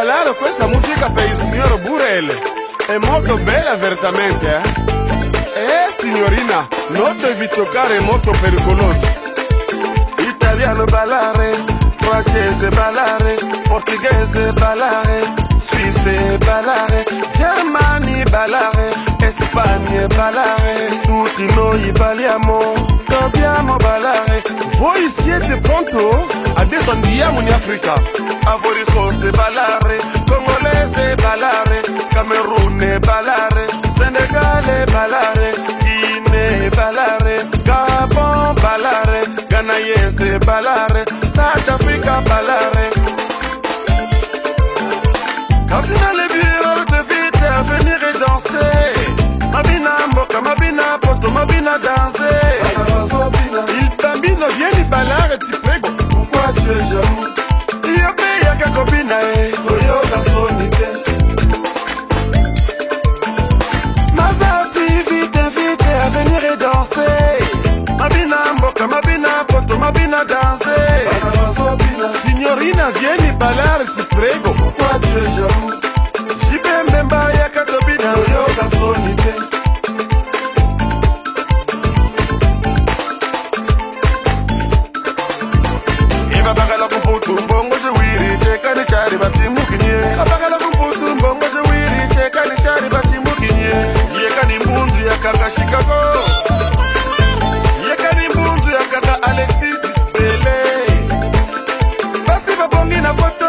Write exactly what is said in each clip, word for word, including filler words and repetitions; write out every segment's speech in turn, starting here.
ballare questa musica per il signor Burele. È molto bella veramente, eh? Eh signorina, non devi toccare, è molto pericoloso. Italiano ballare, francese ballare, portoghese ballare, suisse ballare, germani ballare, Spagna ballare. Tutti noi balliamo, dobbiamo ballare. Voi siete pronto? Adesso andiamo in Africa. Ivory Coast ballare, congolese ballare, Camerone ballare, Senegale ballare, Guinea ballare, Gabon ballare, Ghanaiese ballare, South Africa ballare. Cardinal bureau de vite à venir et danser. Mabina mboka, mabina poto, mabina danser. Il bambino vieni ballare, ti prego. Pourquoi tu es jaloux? Io beya kakobina e oyo gasonite. Mazati vite vite à venir et danser. Mabina mboka, mabina poto, mabina danser. Signorina vieni ballare, ti prego. Pourquoi tu es jaloux? Jibembe ya katobina oyo gasonite. Iba bagala kumputu mbongo jewiri cheka ni chari bati mukinye. Bagala kumputu mbongo jewiri cheka ni chari bati mukinye. Yeka ni mbunzu ya kaka Chicago. Yeka ni mbunzu ya kaka Alexis Dispele. Basi babongi na foto.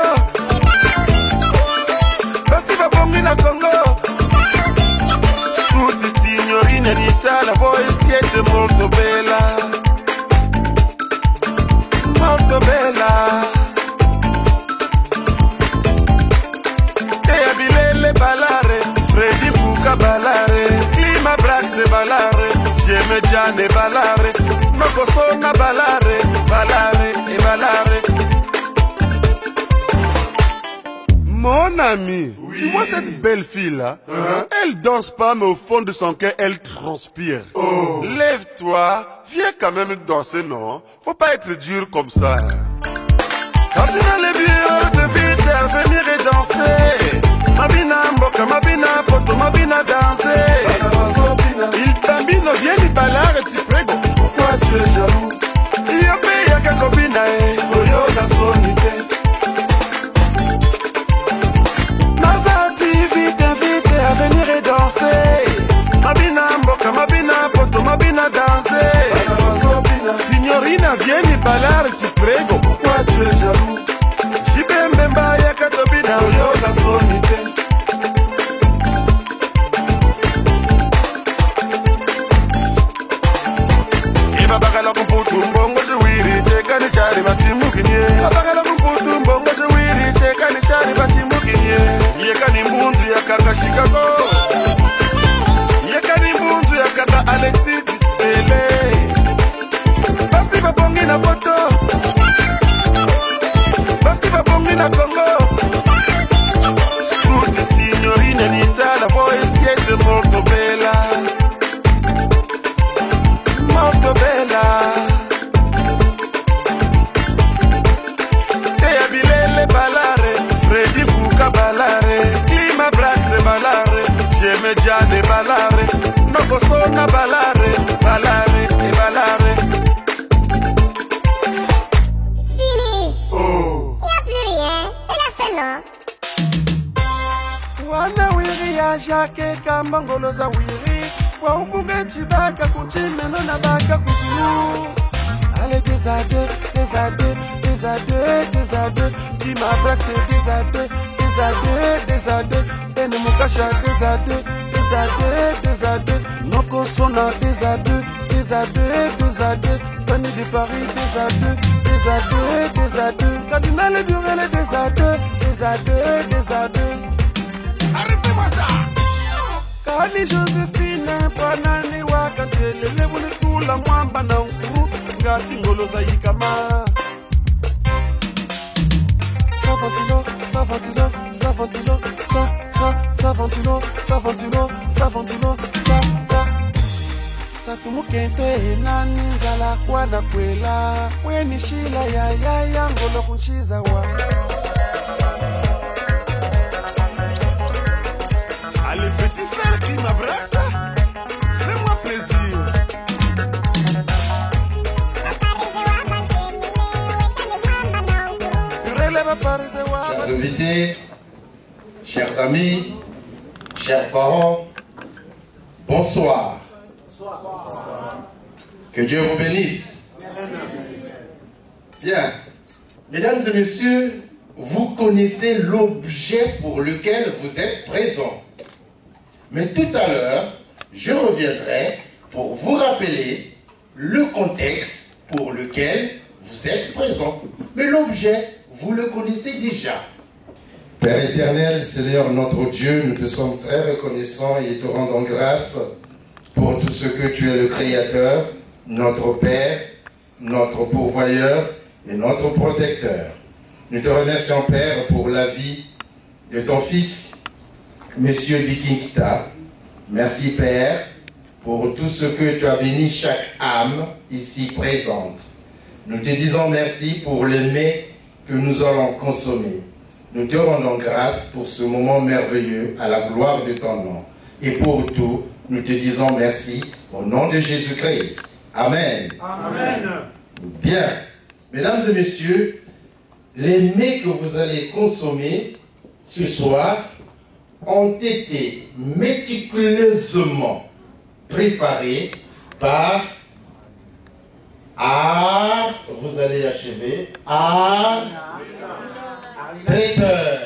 Basi babongi na Congo. Tutti signorine d'Italia, voi siete molto bella. Molto bella. E Abilele ballare, Freddy Buca ballare, Clima Brax ballare, Geme Gianni ballare, Noko Sona ballare, ballare e ballare. Mon ami, oui. Tu vois cette belle fille-là, hein? Elle danse pas, mais au fond de son cœur, elle transpire. Oh. Lève-toi, viens quand même danser, non? Faut pas être dur comme ça. Cardinal est bien de vite à venir et danser. Mabina mboka, mabina poto, mabina danser. Il bambino vieni ballare, ti prego. Pourquoi tu es jaloux? Io beya kakobina e oyo gasonite. À venir et danser. Mabina mboka, mabina poto, mabina danser. Signorina vieni ballare, ti prego. Pourquoi tu es jaloux? Jibembe ya katobina oyo gasonite. Iba bagala kumputu mbongo jewiri cheka ni chari bati mukinye. Bagala kumputu mbongo jewiri cheka ni chari bati mukinye. Yeka ni mbunzu ya kaka Chicago. Yeka ni mbunzu ya kaka Alexis Dispele. Basi babongi na foto. Basi babongi na Congo. Tutti signorine d'Italia, voi siete molto bella. Molto bella. E Abilele ballare, Freddy Buca ballare, Clima Brax ballare, Geme Gianni ballare, Noko Sona ballare, ballare e ballare. Finish. Oh. Il n'y a plus rien, c'est la fin, non? Wana wiri ya jake kambangolo za wiri. Wa ukuge chibaka kuchimeno na baka kuzuru. Allez des à deux, des à deux, des à deux, des à deux. Clima Brax des à deux, des à deux, des à deux. Ene Mukasha des à deux, des à deux, des à deux. Noko Sona des à deux, des à deux, des à deux. Stanley de Paris des à deux, des à deux, des à deux. Cardinal Burele des à deux, des à deux, des à deux. Arrêtez-moi ça! Kani Josephine, Panani Wakantele, Lebule Kula Mwamba na Nkuru, Ngati Ngolo Zaikama. Savantino, Savantino, Savantino, Sa, Sa, Savantino, Savantino, Savantino, Sa, Sa. Satumukente nani ngala kwa na kwela. Weni shila ya ya ya ngolo kunchiza wa. qui m'abrace. Fais-moi plaisir. Chers invités, chers amis, chers parents, bonsoir. Que Dieu vous bénisse. Bien. Mesdames et messieurs, vous connaissez l'objet pour lequel vous êtes présents. Mais tout à l'heure, je reviendrai pour vous rappeler le contexte pour lequel vous êtes présents. Mais l'objet, vous le connaissez déjà. Père éternel, Seigneur notre Dieu, nous te sommes très reconnaissants et te rendons grâce pour tout ce que tu es le Créateur, notre Père, notre pourvoyeur et notre protecteur. Nous te remercions, Père, pour la vie de ton fils, Monsieur Bikinkita. Merci, Père, pour tout ce que tu as béni chaque âme ici présente. Nous te disons merci pour le mets que nous allons consommer. Nous te rendons grâce pour ce moment merveilleux à la gloire de ton nom. Et pour tout, nous te disons merci au nom de Jésus-Christ. Amen. Amen. Bien. Mesdames et messieurs, les mets que vous allez consommer ce soir ont été méticuleusement préparés par à, vous allez achever, à traiteur.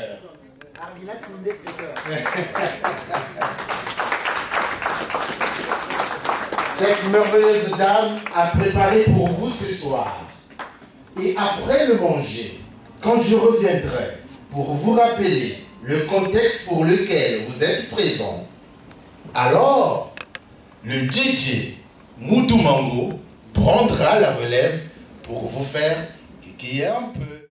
Cette merveilleuse dame a préparé pour vous ce soir. Et après le manger, quand je reviendrai pour vous rappeler le contexte pour lequel vous êtes présents, alors le D J Moudou Mango prendra la relève pour vous faire kikier un peu.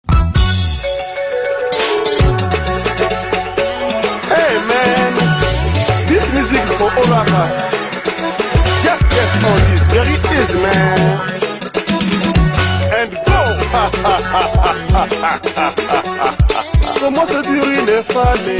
Hey man, this music is for all of us. Just get on this, there it is, man. And go! Comment se dire une femme?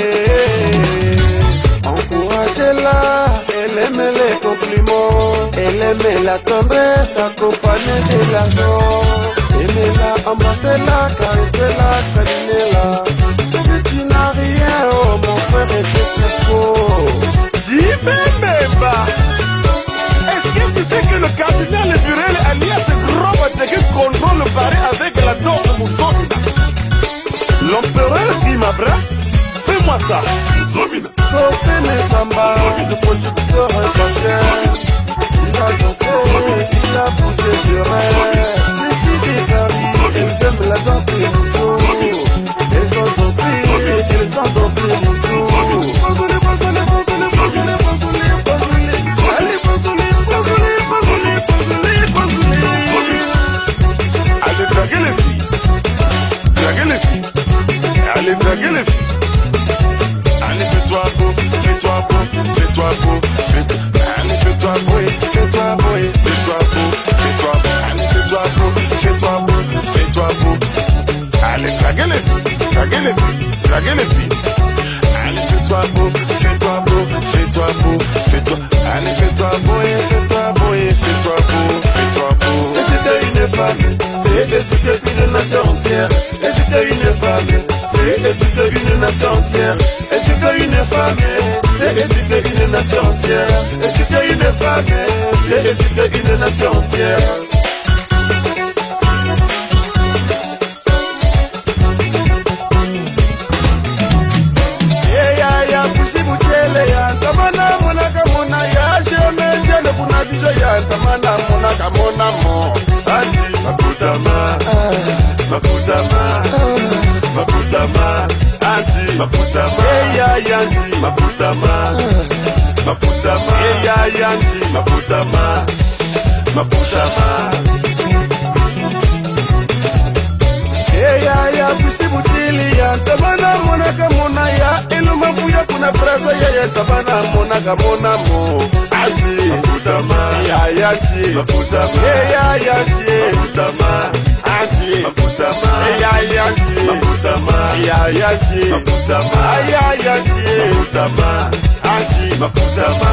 Encouragez-la, elle aime les compliments, elle aime la tendresse accompagnée de l'argent. Aimez-la, embrassez-la, caressez-la, câlinez-la. Si tu n'as rien, oh mon frère est faux. J'y vais même pas. Est-ce que tu sais que le cardinal Burel alias Gros Bateke contrôle Paris avec la tour de Mousson? L'empereur qui m'abrace, fais-moi ça. Zomina. Sopene Samba, le producteur est pas cher. Il a dansé, il a bougé du rêve. Les filles de Paris, elles aiment la danse et le show. Elles ont dansé, elles ont dansé le show. Allez, posez-les, posez-les, posez-les, posez-les, posez-les. Allez, posez-les, posez-les, posez-les, posez-les, posez-les. Allez, draguez les filles. Draguez les filles. Allez, draguez les filles. Allez, fais-toi beau, fais-toi beau, fais-toi beau, fais-toi. Allez, fais-toi beau, fais-toi beau, fais-toi beau, fais-toi beau. Allez, fais-toi beau, fais-toi beau, fais-toi beau. Allez, draguez les filles, draguez les filles, draguez les filles. Allez, fais-toi beau, fais-toi beau, fais-toi beau, fais-toi. Allez, fais-toi beau, fais-toi beau, fais-toi beau, fais-toi beau. Éduquer une femme, c'est éduquer une nation entière. Éduquer une femme, c'est éduquer une nation entière. Éduquer une femme, c'est éduquer une nation entière. Éduquer une femme, c'est éduquer une nation entière. Tamana mona kamona mo, ati makutama, makutama, makutama, ati makutama, eya yanzi makutama, makutama, eya yanzi makutama, makutama, eya ya kusibutili ya tamana mona kamona ya ilumabuya kuna prazo ya tamana mona kamona mo. Makutama, yayati, makutama, yayati, makutama, ati, makutama, yayati, makutama, ayayashi maputama ayayashi maputama ashi maputama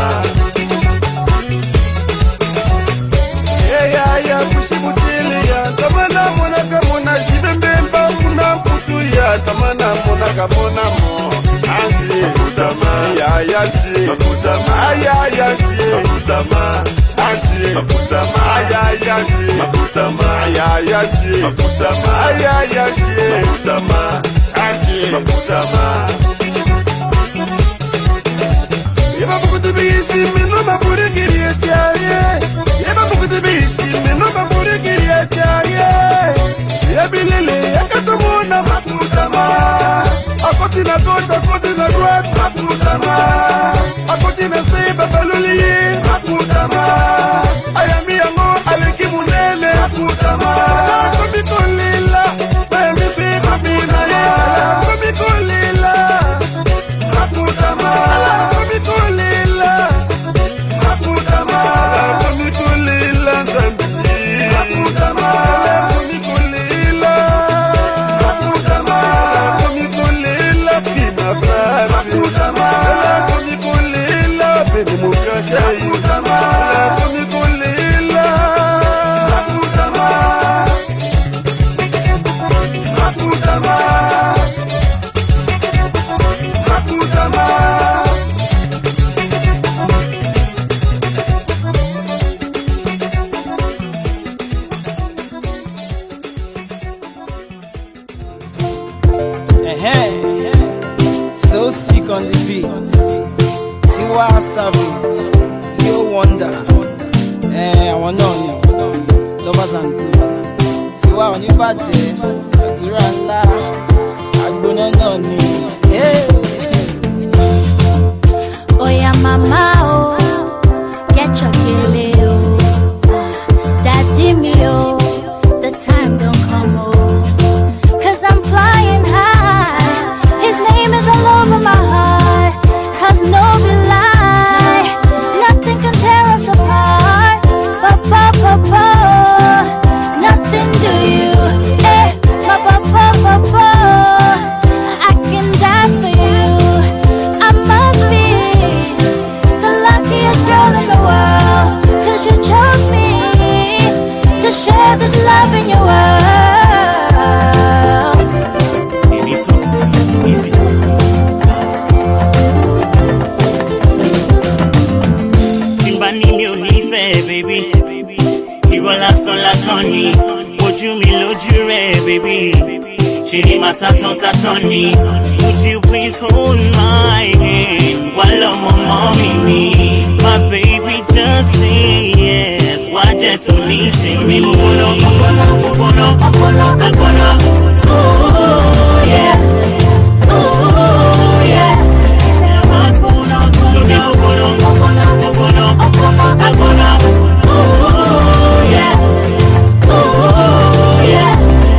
ya ya kushibutili ya tamana mona kamona shibembemba kuna mputu ya tamana mona kamona mo ashi maputama ayayashi maputama ayayashi maputama ashi maputama ayayashi maputama ayayashi maputama ayayashi maputama ashi maputama yeba bukutu bisi mino maburi kirietiaye yeba bukutu bisi mino maburi kirietiaye yebilele yakatomona maputama akoti na gauche akoti na droite maputama akoti na seba baloli maputama ayami yango aleki munene maputama komikolila bayemisi mapina ye komikolila maputama komikolila maputama komikolila nzambi maputama komikolila maputama komikolila kima brave maputama komikolila bebe mukasha maputama komikolila maputama maputama maputama So sick on the beat. Tiwa Savage, you wonder. Eh, I want to know. Lovers and good. Tiwa on your birthday. Adura ńlá. Agbona náà ni. Oh yeah, mama, oh, get your kele, oh. Daddy me, oh, the time don't come, oh. Cause I'm flying high. His name is all over my heart. Cause no be lie, nothing can tear us apart. Papa, papa, nothing do you. Eh, papa, papa, papa, I can die for you. I must be the luckiest girl in the world. Cause you chose me to share this love in your world. It's easy. Timbani mi ò nífẹ̀ẹ́, baby. Ìwọ lásán lásán ni. Ojú mi lójú rẹ̀, baby. Ṣé ni màá tatán tatán ni? Would you please hold my hand? Wà lọ́mọ mọ́ mi ni. My baby just say yes. Wá jẹ́ tó ní tèmi. Mo gbọ́dọ̀, mo gbọ́dọ̀, mo gbọ́dọ̀, mo gbọ́dọ̀, mo gbọ́dọ̀. Oh yeah. Oh yeah. So me go go down, go go down, go go down, go go down. Oh yeah. Oh yeah.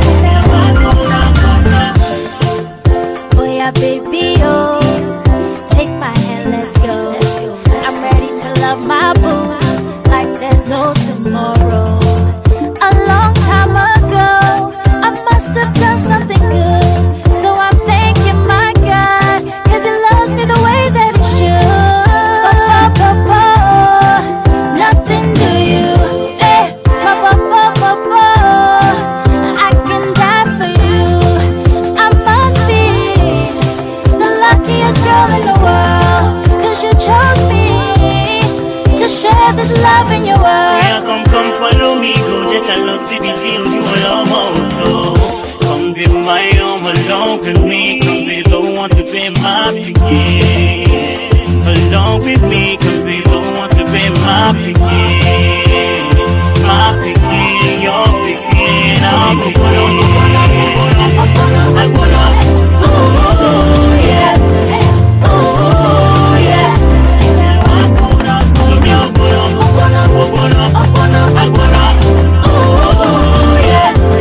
Oh yeah, baby, oh, take my hand, let's go. I'm ready to love my boo like there's no tomorrow. A long time ago, I must have done something good, so I'm thanking my God, cause he loves me the way that he should. Papa, papa, nothing do you. Eh, papa, papa, papa, I can die for you. I must be the luckiest girl in the world, cause you chose me to share this love in your world. Yeah, come, come, follow me, go check a look, see me, feel you alone, auto. Come be my own, along with me, come be the one to be my begin. Along with me, come be the one to be my begin. My begin, your begin, I'm a good on, I'm good on, oh yeah, oh yeah. So me go good on, go good on, go good on, oh yeah.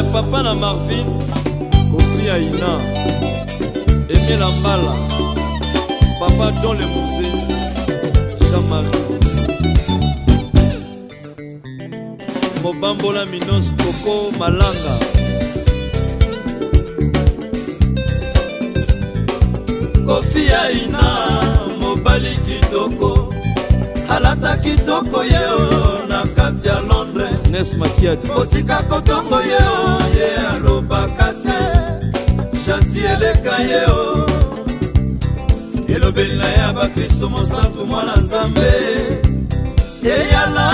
papa na Marvin, Kofi Aina, Aimé Lambala, papa dans le musée, Jean-Marie. Mobambola Minos Coco Malanga. Kofi Aina, mobali kitoko, alata kitoko yeo na kati ya Londres. Nes Makiadi Kotika kotongo yeo, ye aloba kate, chanti eleka yeo. Elobeli na ya bakristo mosantu mwana nzambe, eyala.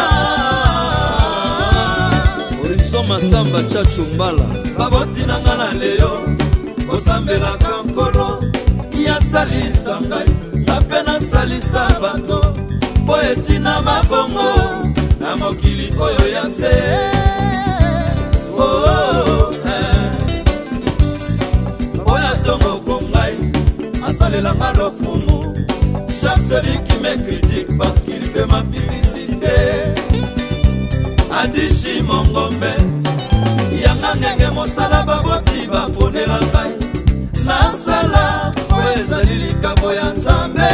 Orizo Masamba Chacho Mbala, baboti na ngana leo, osambela kankolo. Ya salisa ngai, na pena salisa bato, po etina mabongo, na mokili oyo ya se. Oh, oh, eh. Oya tongo kongai, asalela malokumu. Chaque celui qui me critique parce qu'il fait ma publicité. Adishi Mongombe, yanga ngenge mosala baboti baponela ngai. Nasala ezali likabo ya Nzambe.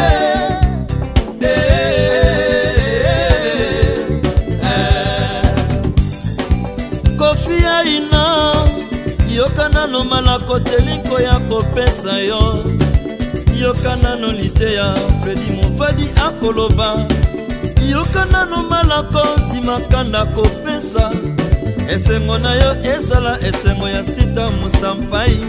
Kofi Aina, yokana no malako telinko ya kopesa yo. Yokana no liteya Fredi Mufadi akoloba. Yokana no malako simakanda kopesa. Esengo na yo ezala esengo ya Sita Musampai.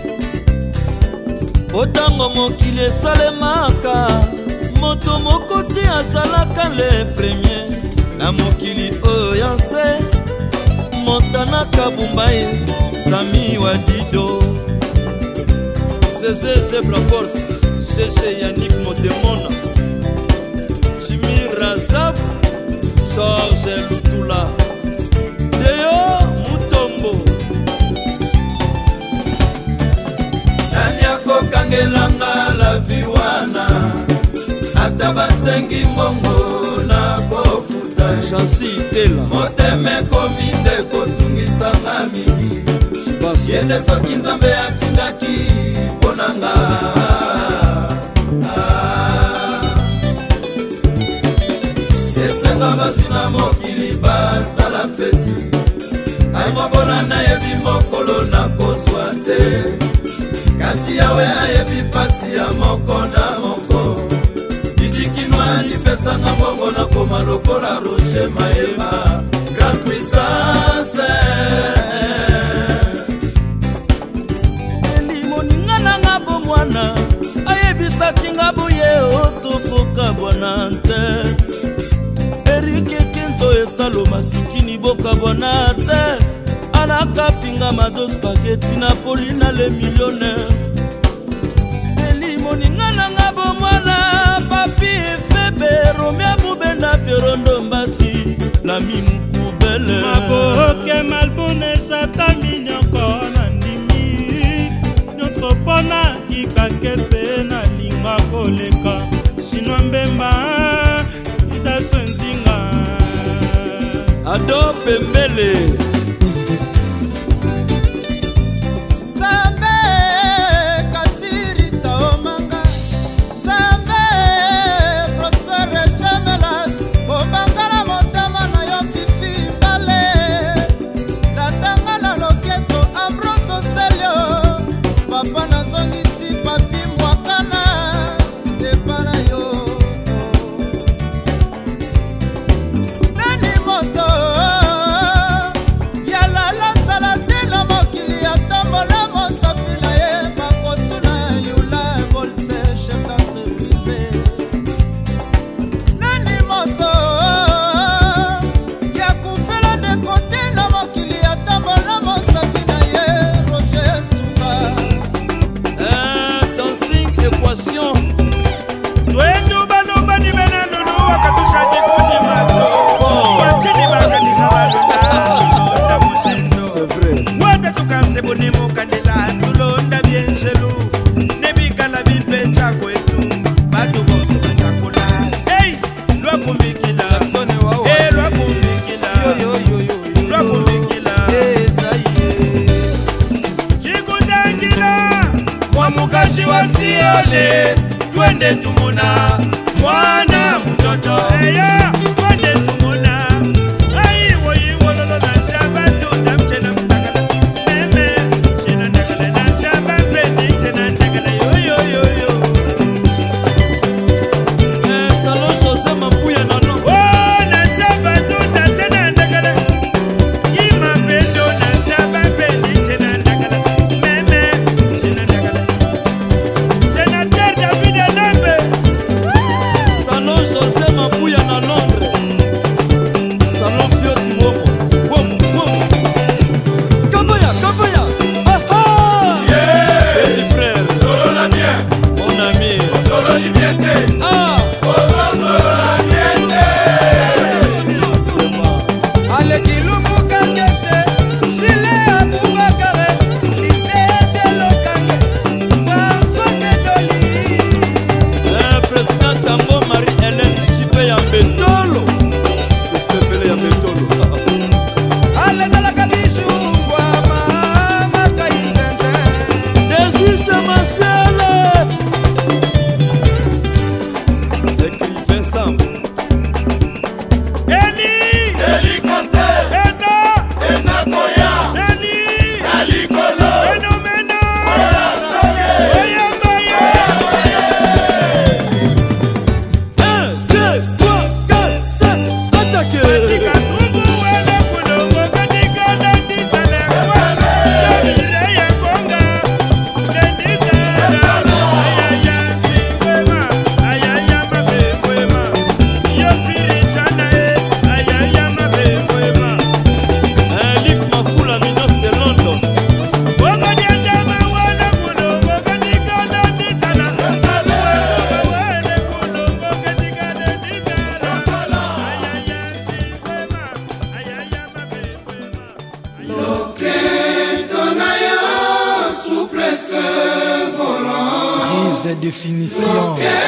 Otango mokili esalemaka, moto moko te azalaka le premier. Na mokili oyo ya nse, Montana Kabumbai, Sami Wadido, Zeze Zebra Force, Cheche Yannick Motemona, Jimmy Razab, Georges Lutula, Deo Mutombo. Kangelanga la viwana, atabasengi mbongo na kofuta. Chansi Tela moteme kominde kotungisanga mingi. Yende soki Nzambe atindaki ponanga. Esenga basina mokili basala feti. Aimobona na yebi mokolo na koswate. Kasi yawe ayebi pasi ya moko na moko. Didikinwa ni pesa nga mbongo na koma lokola Roger Maema. Grand puissance Elimo ningana nga bomwana, ayebisaki nga boye otokoka bwanante. Erike Kenzo esalo masikini boka bwanante. Anaka pinga mado spaghetti Napoli na le millionnaire. Elimo ningana nga bomwana, papi efebe Romea Mubenda Perondo Mbasi la mimukubele. Maboke malbone chata minyoko na ndimi. Nyoko pona kikakete na lingwa koleka. Shinwa mbemba ita sentinga. Ado Pembele pole twende tumuna mwana mtoto eya twende tumuna ai woi wololo na shamba tutamchena mtakala meme chena ndakala na shamba peti chena ndakala yo yo yo yo eh salon José Mapuya nono oh na shamba tutachena ndakala ima pendo na shamba peti chena ndakala meme chena ndakala sénateur David Alembe salon José Mapuya na Londres salon Fioti Womo Womo Womo Kaboya Kaboya ah ah yeah petit frère solo la bien mon ami solo liberté ah solo la bien ale kilumu kangese chile abubakare lycée de Lokange François Joli eh président Tango Marie-Hélène Chipé ya Betolo Estepele ya Betolo ale dala kabishu kwa mama kainzenze desiste Marcel écrivain Sam Eli Eli Conte Eza Eza Koya Eli Ali Kolo Phénomène Oya Soye Oya Maye un, deux, trois, quatre, cinq, attaquez Katika Tungu wele kulongo katika Nandi Salekwa Jamile ya Konga Nandi Salekwa Ayaya Sikwema Ayaya Mabekwema Yofiri Chana e Ayaya Mabekwema Lik Mafula Minos de London Woko Diandama wele kulongo katika Nandi Salekwa wele kulongo katika Nandi Salekwa Ayaya Sikwema Ayaya Mabekwema Prise de définition.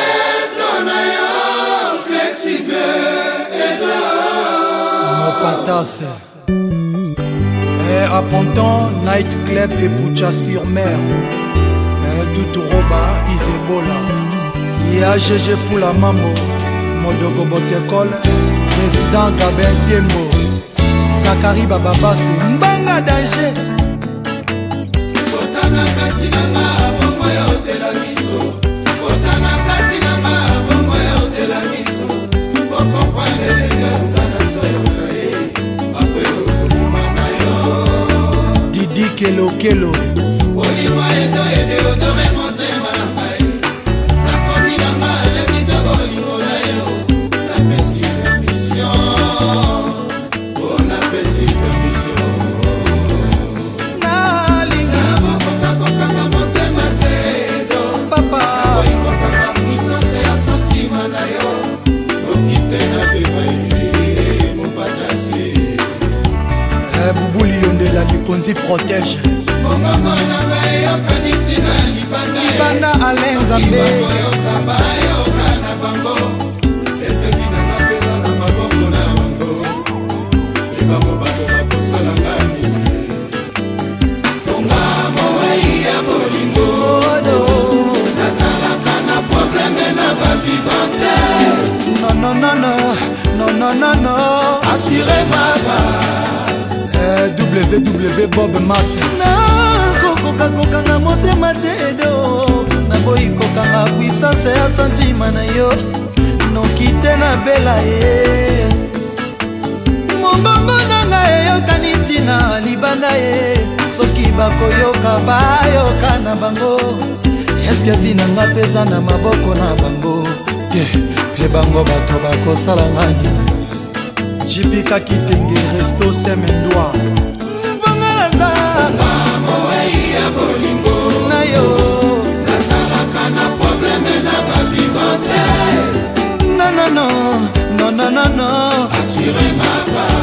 Mon patas. Et à Ponton, Night Club et Boucha sur mer. Et tout Roba, Isebola. Y'a G G Fula Mambo. Modogo Botekol. Président Gabin Tembo. Zakari Bababas. Mbanga danger. Kotana katinanga bongo ya hotela miso Kotana katinanga bongo ya hotela miso Boko kwa lelenge ungana soyoka e Makwelo kumana yo Didi Kelo Kelo. Oliwa edo ede odore monte manangai Nakomi nanga lepita bolingola yo La pesi permission Oh la pesi permission Boubouli Yondela Likonzi protège Libanda Alain Zambé Non non non non non non non non Assurez ma W W Bob Mass na kokoka kokanga motema tedo na boyi kokanga puissance ya santima na yo noki te na bela ye mombongo nanga eyokani ntina libanda ye soki bakoyoka bayoka na bango eske vi nanga peza na maboko na bango te mpe bango bato bakosala ngani jipika kitenge resto semendwa na yo nasalaka na probleme na bavivante non non non non non non non assuré ma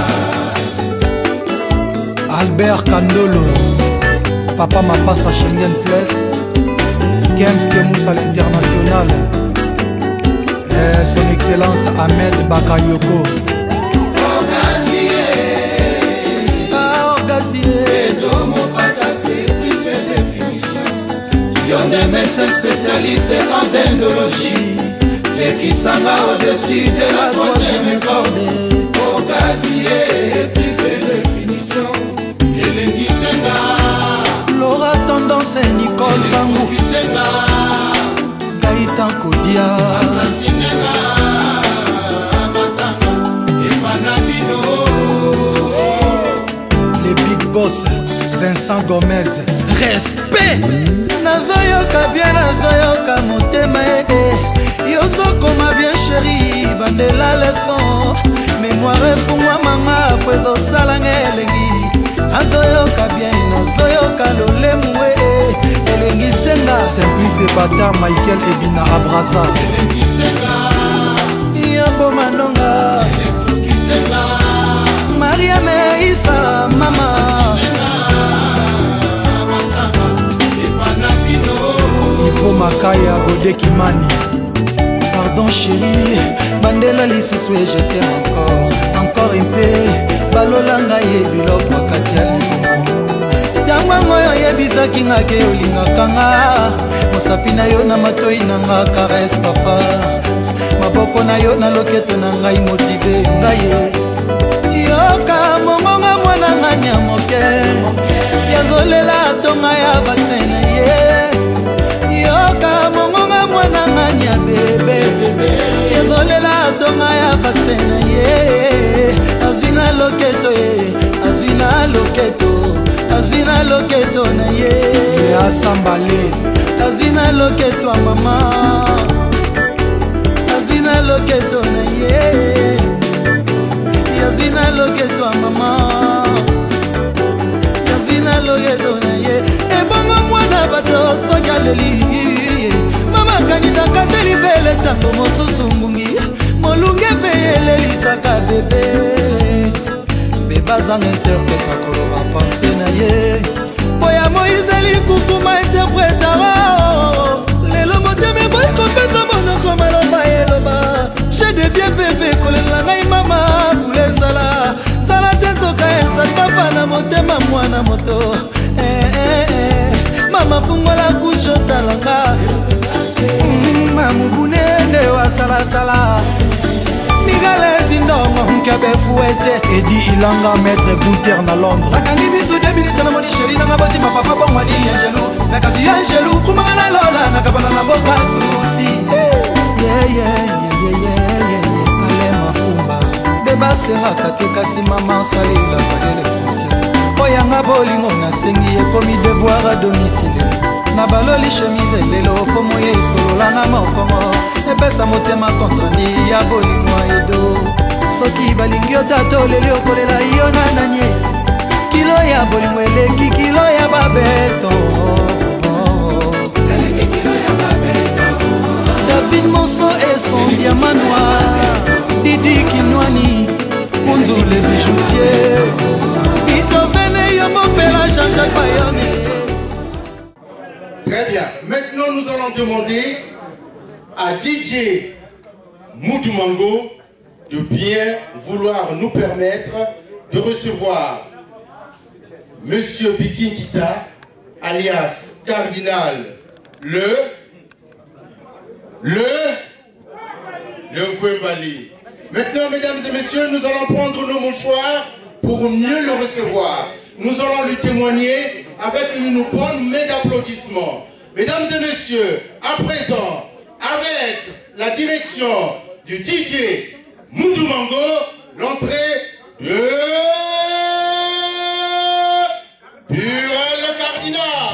Albert Kandolo Papa Mapasa Schengen Place Games Kemoussa l'international et son excellence Ahmed Bakayoko médecin spécialiste en dendologie. Les qui s'en va au-dessus de la troisième corde. Au casier, plus de définition. Elengi Senga. Laura Tendance, Nicole Vangou. Senga. Gaïtan Kodia. Assassinega. Matana. Epanabino. Les big boss. Vincent Gomez. Respect. Nazoyoka bien, nazoyoka motema eh. Yozokoma bien chéri, bandela le fond. Mémoire fungwa mama, pues osalanga elengi. Nazoyoka bien, nazoyoka lolemu eh. Elengi Senga. Simplice Bata, Michael Ebina Abrasa. Elengi Senga. Yambo Manonga. Elengi Senga. Maria Meisa, mama. Ipo Makaya Godé Kimani. Pardon chérie, bandela lisusu et je t'aime encore. Encore un peu, balolanga ye biloko wakati ya limongo. Tango ngoyo yebisaki nga ke olingaka nga. Mosapi na yo na matoi na nga caresse papa. Maboko na yo na loketo na ngai motive ngai. Yoka mongonga mwana nga nyamoke. Yazolela tonga ya vaccin na ye. Yoka mongonga mwana nganya bebe. Yazolela tonga ya vaccin na ye. Azina loketo ye, azina loketo, azina loketo na ye. Asambale, azina loketo a mama, azina loketo na ye. Yazina loketo a mama, yazina loketo na ye. Ebongo mwana bato sokaleli. Mama kanita kateli bele tango mosusu mbungi. Molunge peyele lisaka bebe. Beba zang interpreta koloba pense na ye. Boya Moïse likukuma interpretara. Lelo moteme boy kompeta monoko maloba eloba. Je deviens bébé kolela ngai mama pule nzala. Nzala te nzoka esaka na motema mwana moto. Eh eh eh. Mama fungola kusho talanga. Mamu bunende wa sala sala. Migale zindongo mkabe fouette. Edi Ilanga maître Gunther na Londres. Akangi bisu deux minutes na moni chéri na ngaboti ma papa bon wani Angelo. Na kasi Angelo kumanga na lola na kabana na boka susi. Yeah yeah yeah yeah yeah yeah. Ale mafumba. Beba sera kake kasi mama sali la valele susi. Oyanga bolingo na sengi ekomi devoir à domicile. Na baloli chemise lelo komo ye isolola na mokomo. Epesa motema kontrani ya bolingo edo. Soki balingi otato leli okolela yo na nanye. Kilo ya bolingo eleki kilo ya babeto. David Monso et son diamant noir. Didi Kinwani, Kunzu le bijoutier. Itovene Yomopela Jean-Jacques Bayone. Très bien. Maintenant, nous allons demander à D J Moudoumango de bien vouloir nous permettre de recevoir Monsieur Bikinkita, alias Cardinal, le, le, le Nkwembali. Maintenant, mesdames et messieurs, nous allons prendre nos mouchoirs pour mieux le recevoir. Nous allons lui témoigner avec une bonne main d'applaudissements. Mesdames et messieurs, à présent, avec la direction du D J Moudoumango, l'entrée de Pure le Cardinal.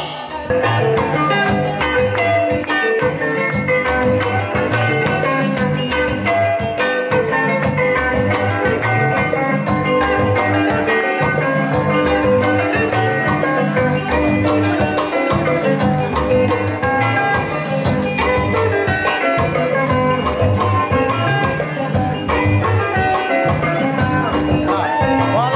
Voilà.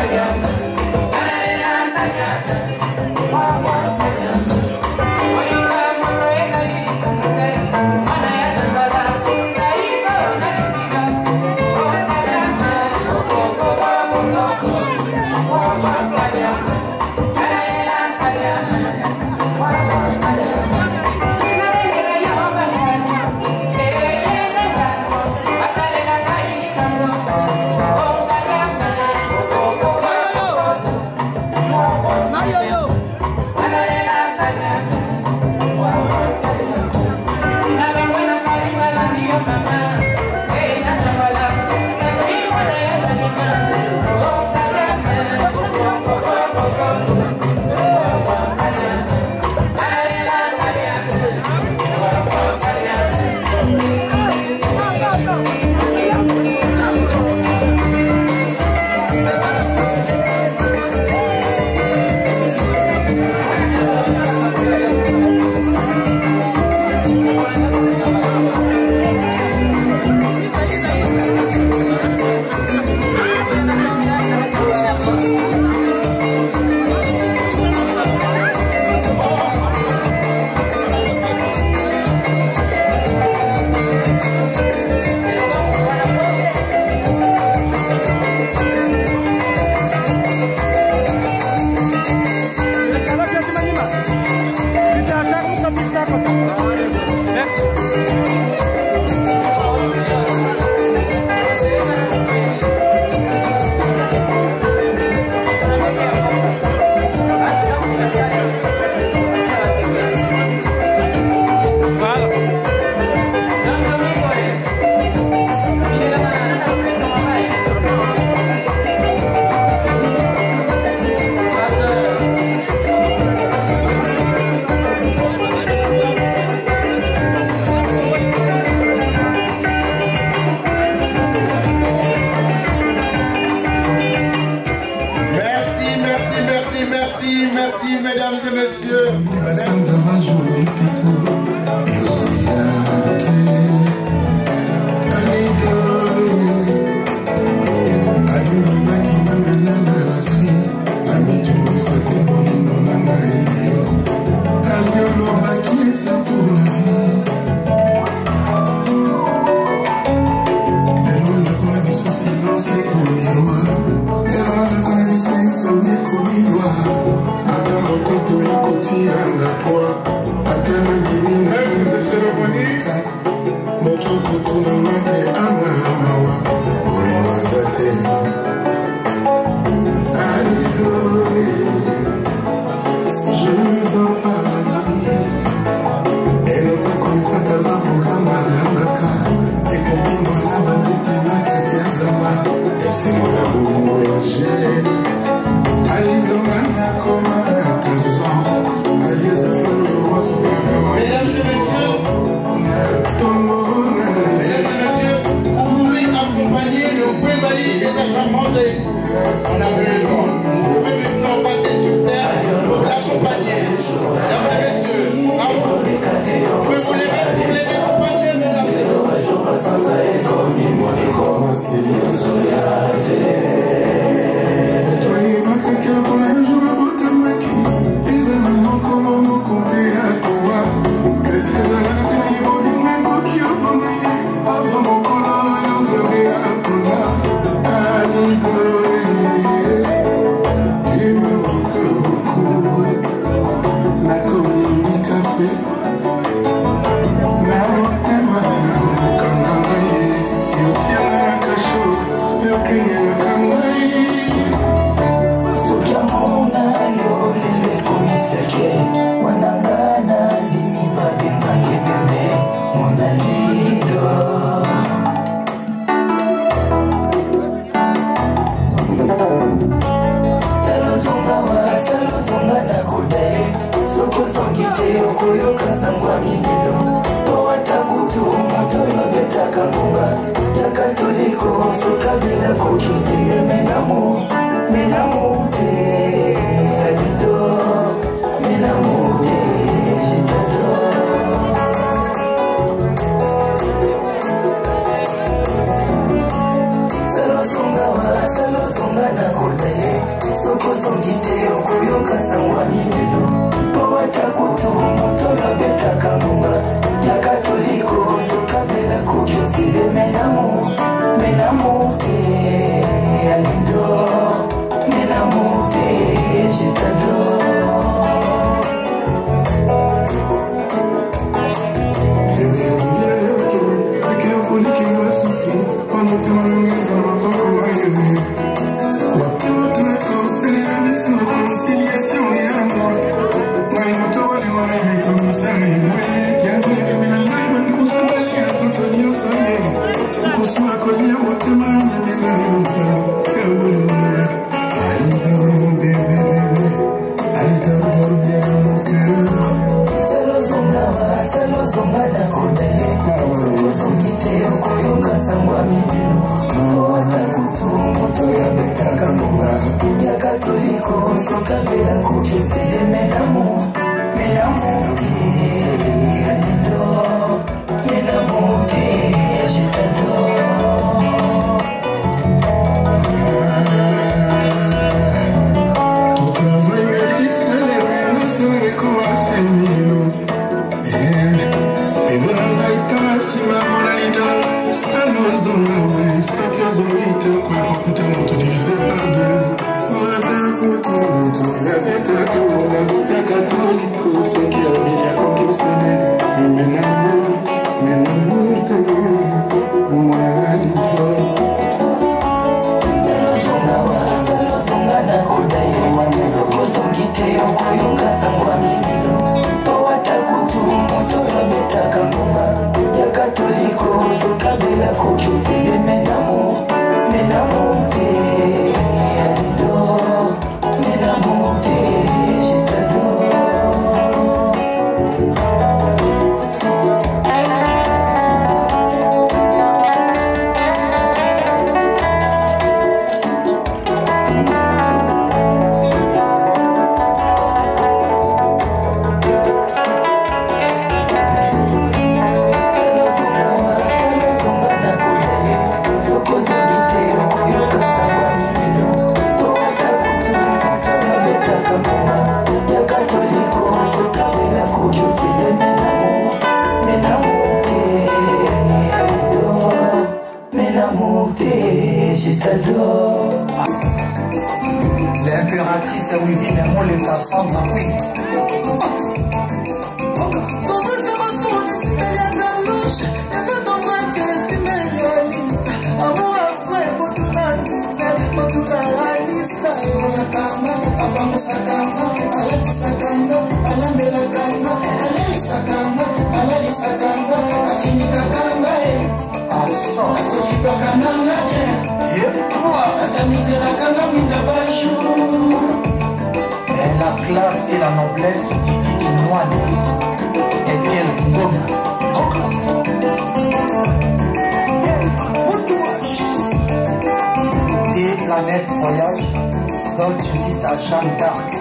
Songa na kule L'impératrice Wivine et moi le Cassandra, oui. Et la classe et la noblesse du Titi Moine et quel bon. Des planètes voyage Dolce Vita Jeanne d'Arc.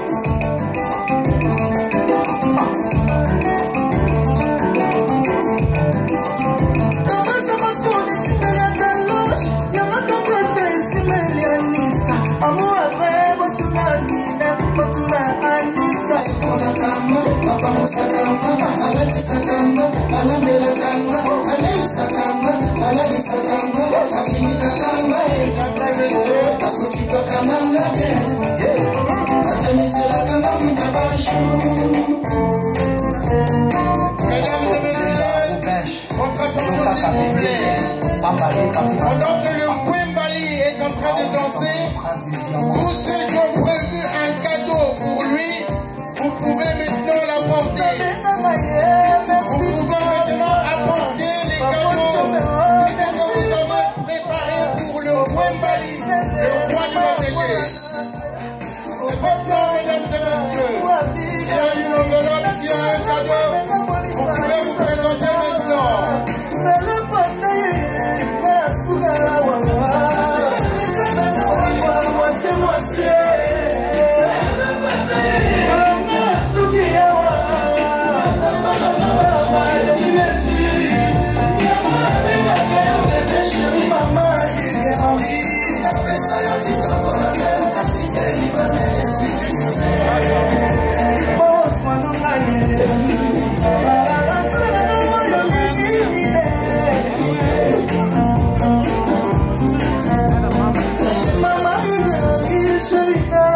Sakamba, alati sakamba, alambela kamba, alei sakamba, alali sakamba, afinika kamba, eh, asukipa kananga, eh, atamizela kamba minabashu. Mesdames et messieurs, votre attention s'il vous plaît. Pendant que le Wembali est en train de danser, tous ceux qui ont prévu un cadeau pour lui, vous pouvez maintenant l'apporter. Vous pouvez maintenant apporter les cadeaux que vous avez préparés pour le Wembali, le roi de la télé. Et maintenant, mesdames et messieurs, il y a une enveloppe, il y a un cadeau. Vous pouvez vous présenter maintenant. Mama,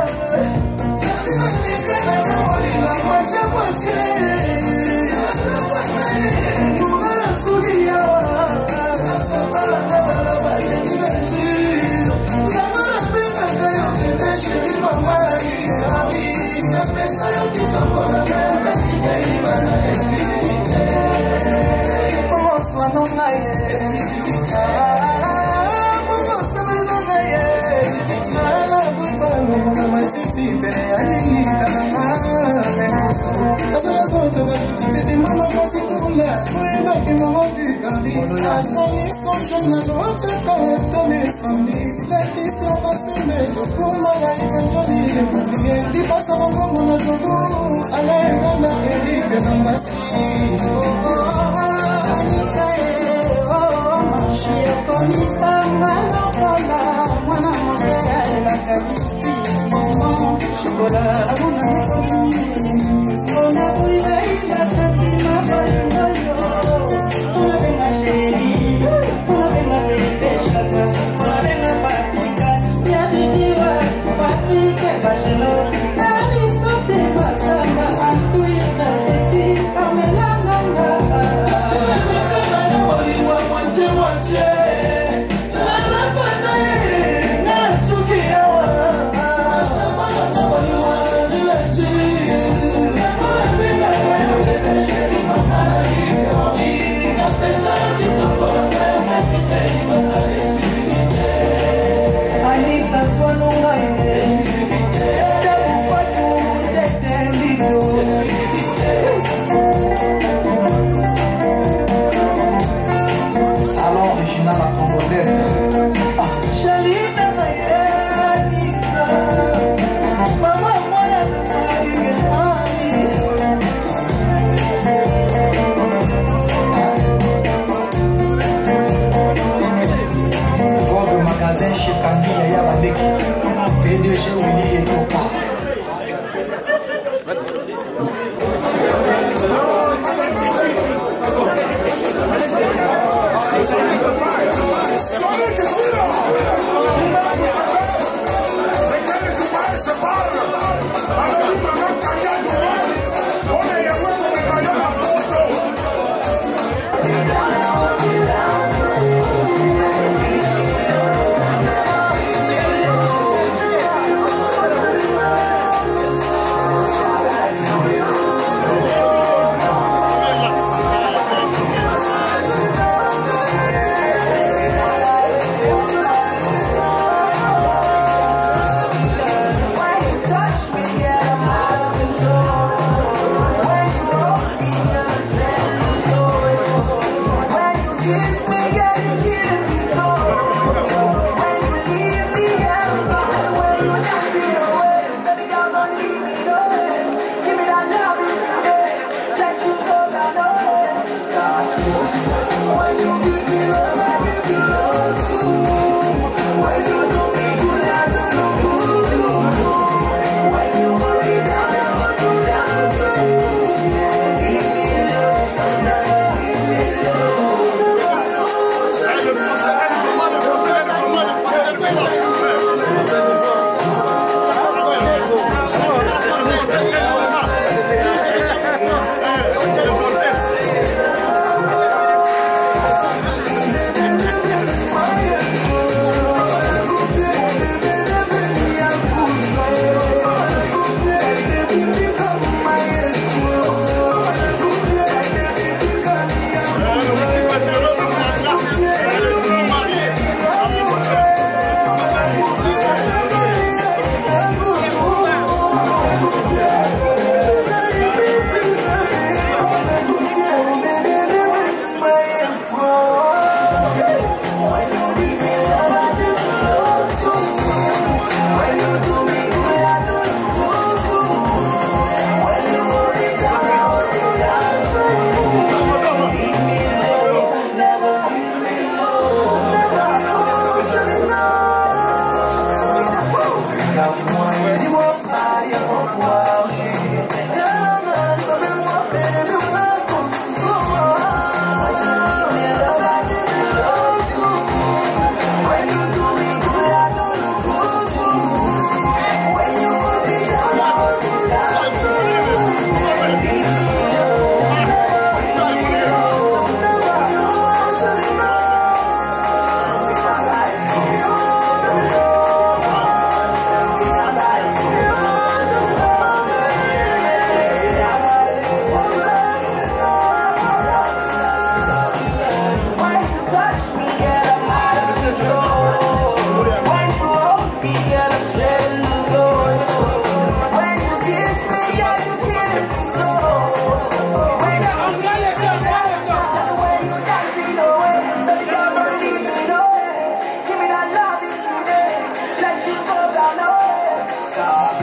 Yeah.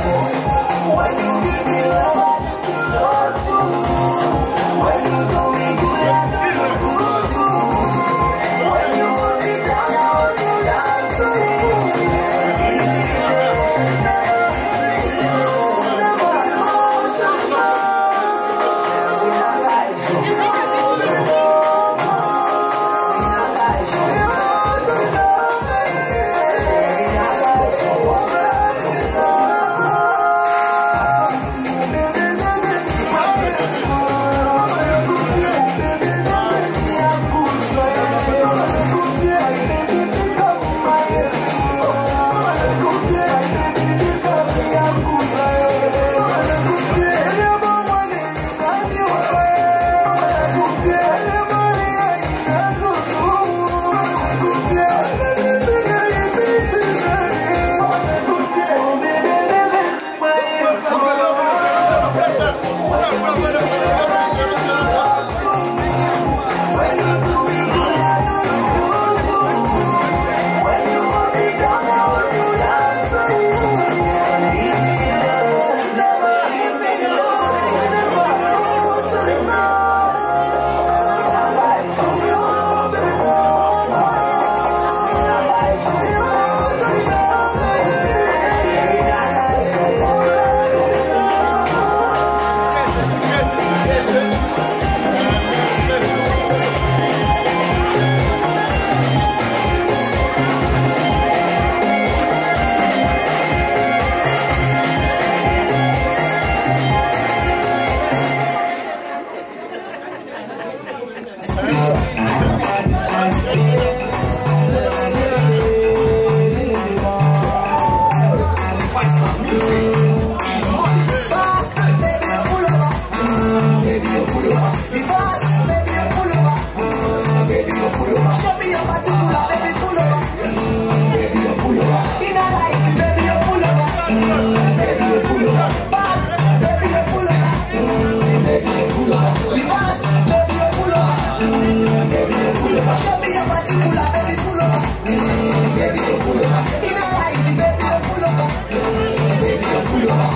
Pull up.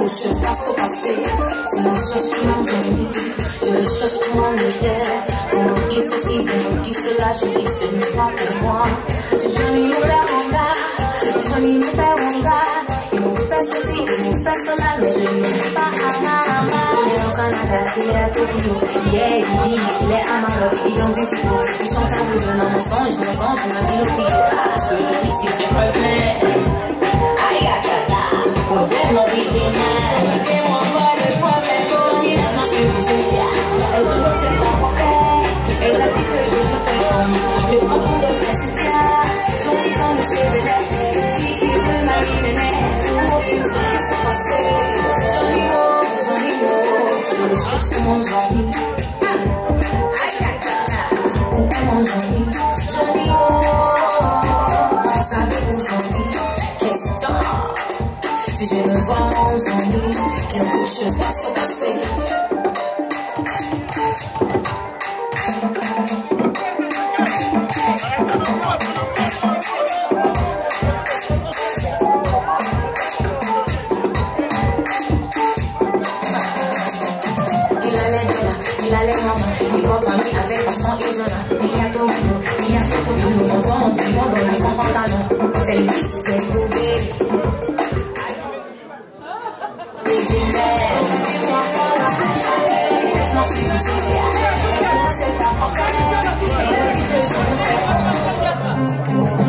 chose passe au passé. Je le cherche pour mon Johnny, je le cherche pour mon hiver. Vous me dites ceci, vous me dites cela, je dis ce n'est pas pour moi. Johnny me fait mon gars, Johnny me fait mon gars. Il me fait ceci, il me fait cela, mais je ne sais pas à il est au Canada, il est à Tokyo. Yeah, il dit qu'il est à Maroc, il donne des ciseaux. Il chante un peu de mensonge, mensonge, on a dit le kilo. Ah, celui-ci c'est problème. Aïe, aïe, problème original. Dis-moi pas le problème, Johnny, laisse-moi suivre Cynthia. Elle, je ne sais pas quoi faire. Elle a dit que je ne fais comme le crampon de Cynthia. Johnny dans le chevelet, le fille qui veut mariner. Aucune chose qui se passe. Johnny, oh, Johnny, oh, je le cherche pour mon Johnny. Où est mon Johnny? Johnny, oh, savez-vous Johnny? Qu'est-ce que si je ne vois mon Johnny, quelque chose va se passer. Il va pas mis avec passant et jeune. Il y a ton rideau, il y a son couteau, nous mangeons du monde dans son pantalon. C'est le bis, c'est bouvé. Et je l'aime, dis-moi voilà. Laisse-moi suivre Cynthia. Je ne sais pas quoi faire. Elle dit que je ne fais pas.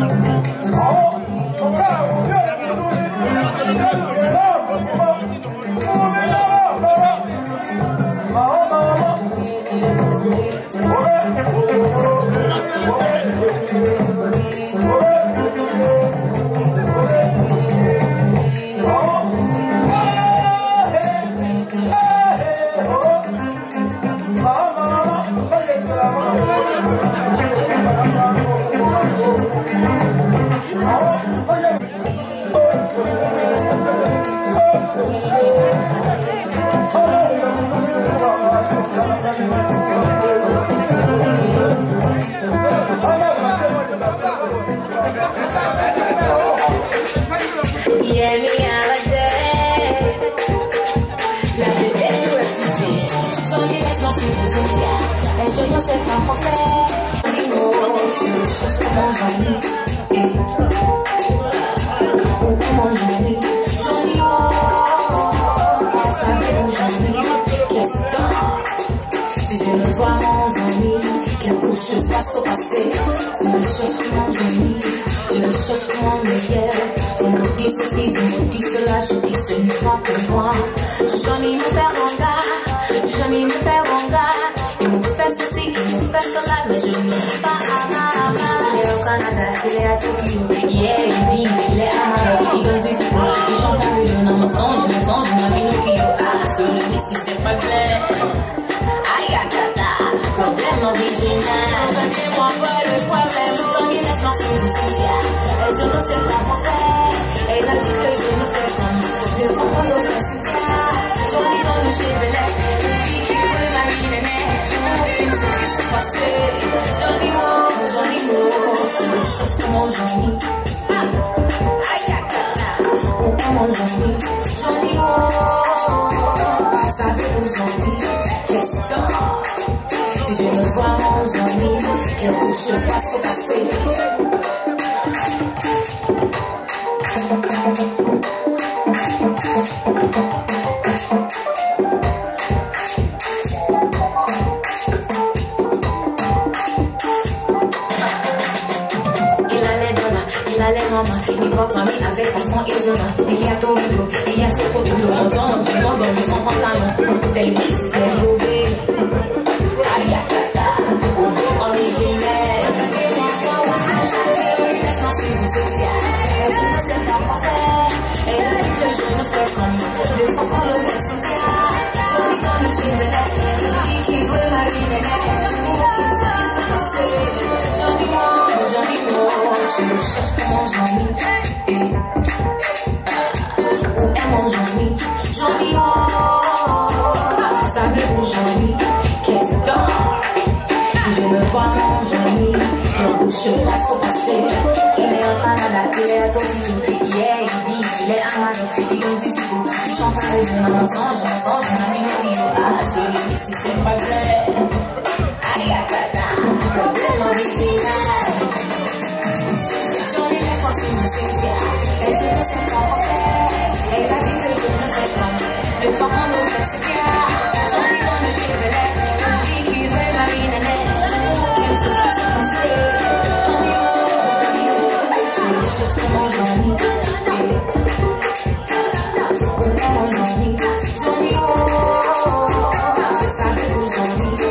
Je ne sais pas quoi faire. Je cherche pour mon Johnny. Où est mon Johnny? Johnny, oh, savez-vous Johnny? Qu'est-ce que si je ne vois mon Johnny, quelque chose va se passer. Je le cherche pour mon Johnny, je le cherche pour mon meilleur. Vous me dites ceci, vous me dites cela, je dis ce n'est pas pour moi. Johnny me fait mon gars, Johnny me fait mon gars. Il me fait ceci, il me fait cela, mais je ne sais pas à il est au Canada, il est à Tokyo. Yeah, il dit qu'il est à Maroc, il donne des ciseaux. Il chante un peu de mensonge, mensonge, on a mis le kilo. Ah, celui-ci c'est problème. Aïe, aïe, problème original. Donnez-moi pas le problème, Johnny, laisse-moi suivre Cynthia. Et je ne sais pas quoi faire. Elle a dit que je ne fais comme le fond de Cynthia. Johnny dans le chevelet, le fille qui veut mariner. Johnny, oh, Johnny, oh, je le cherche pour mon Johnny. Où est mon Johnny? Johnny, oh, savez-vous Johnny? Qu'est-ce que si je ne vois mon Johnny, quelque chose va se passer. Il va pas mis avec passant et jeune. Il y a ton rideau, il y a ce couteau, nous mangeons du monde dans son pantalon. C'est le bis, c'est mauvais. Aïe, aïe, aïe, originel. Laisse-moi suivre Cynthia. Je ne sais pas quoi faire. Elle dit que je ne fais comme le faucon de Cynthia. Johnny dans le chevelet, le fille qui veut mariner. Aucune chose qui se passe. Johnny, oh, Johnny, oh, je le cherche pour mon Johnny. Où est mon Johnny? Johnny, oh, savez-vous Johnny? Qu'est-ce que si je me vois mon Johnny, quelque chose va se passer. Il est au Canada, il est à Tokyo. Yeah, il dit qu'il est à Maroc, il donne des ciseaux. Il chante un je mensonge, mensonge, ma vie, oui, ah, c'est ici, c'est pas vrai. Ayakata, problème original. J'en ai laisse penser du Cynthia, et je ne sais pas quoi faire. Elle a dit que je ne sais pas, le fond nous fait Cynthia. J'en ai dans le chevelet, lui qui veut ma vie, nanette. Il faut que ça passe, j'en ai marre, j'en ai marre. Je le cherche comment j'en ai, comment j'en ai, j'en ai marre. Je savais où j'en ai.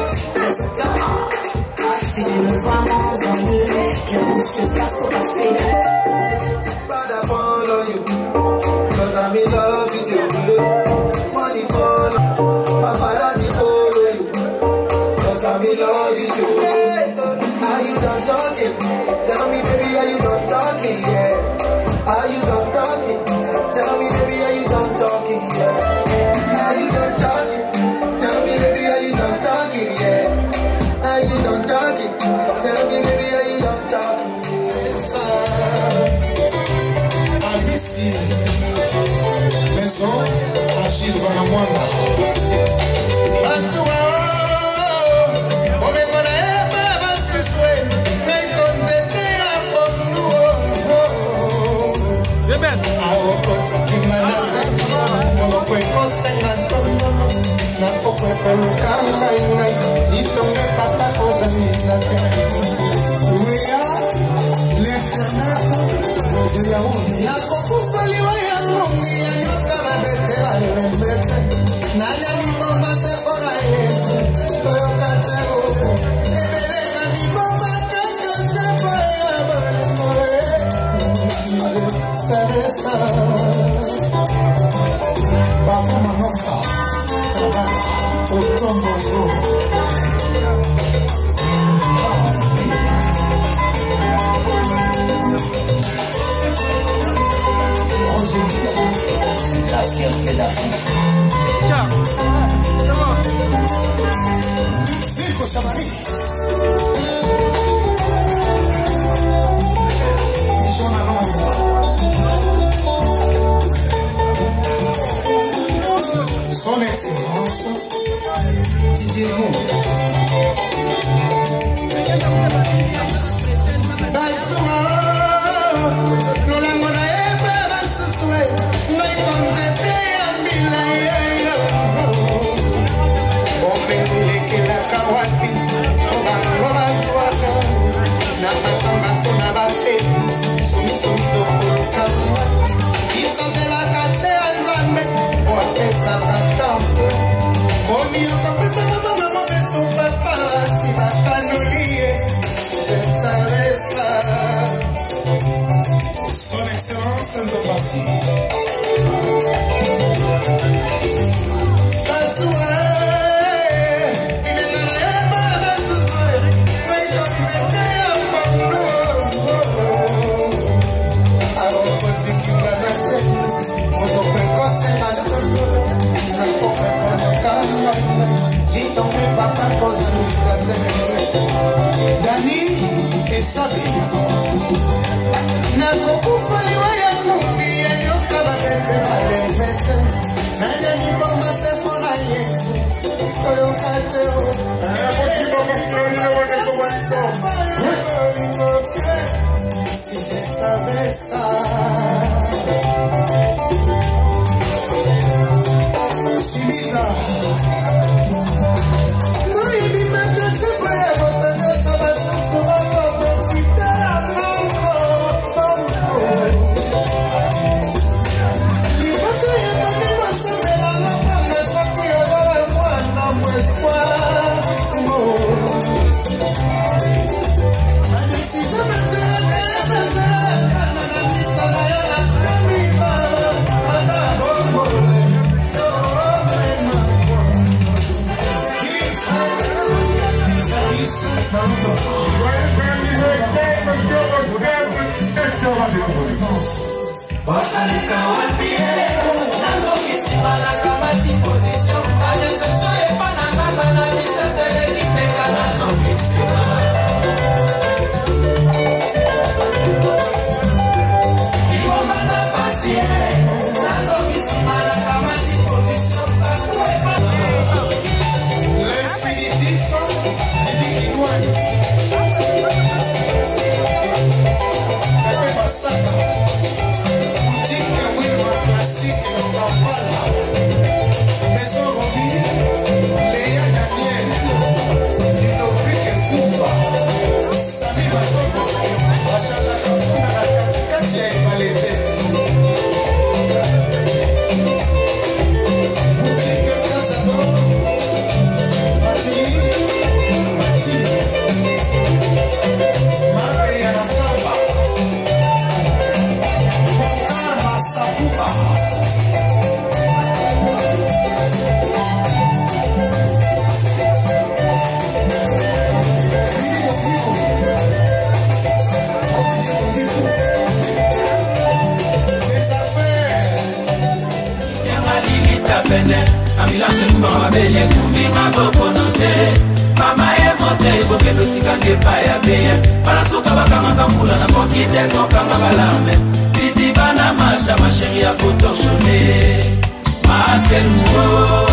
Si je ne vois mon journée, quelque chose va se passer. But I follow you, cause I'm in love with you. Money follow, paparazzi follow you, cause I'm in love with you. Are you done talking? Tell me baby, are you done talking? Yeah. Are you done talking? Tell me baby, are you done talking? Yeah. Are you done talking? Tell me baby, are you done talking? Yeah. Are you done talking? Tell me baby, are you done talking? Yes, Alicia, maison, Achille Vanamwana. Asua, omengona eba basiswe, mekonzete abondu. Awo koto kimanase, mono kwe kosenga tono, na kokwe kolukanga ingai, itonge papa koza mizate. Uya, l'internat de Yaoundé. Na kokufaliwa ya ngongi ya nyoka babete balembete. Na ya mibomba se pora Yesu, toyoka tero. Ebeleka mibomba kaka se pora balembore. Saresa. Bafu manoka, tabara, otombo. La fierté d'Afrique. Ciao. Circo Chamari. Son Excellence Didier Goum. Son Excellence Ndobasi. Dani Esabe. Nakokufaliwa ya kumbi ya nyoka babete balembete. Nanya mibomba se pona Yesu, ikoyoka teo. Si je savais ça. Chimita. pene ambulance kumba mabele kumbi mabokono te mama e monte boke lotika ngepa ya beye para suka bakanga kambula na kokite kokanga balame bizibana mata ma chérie ya kotorchone ma selmo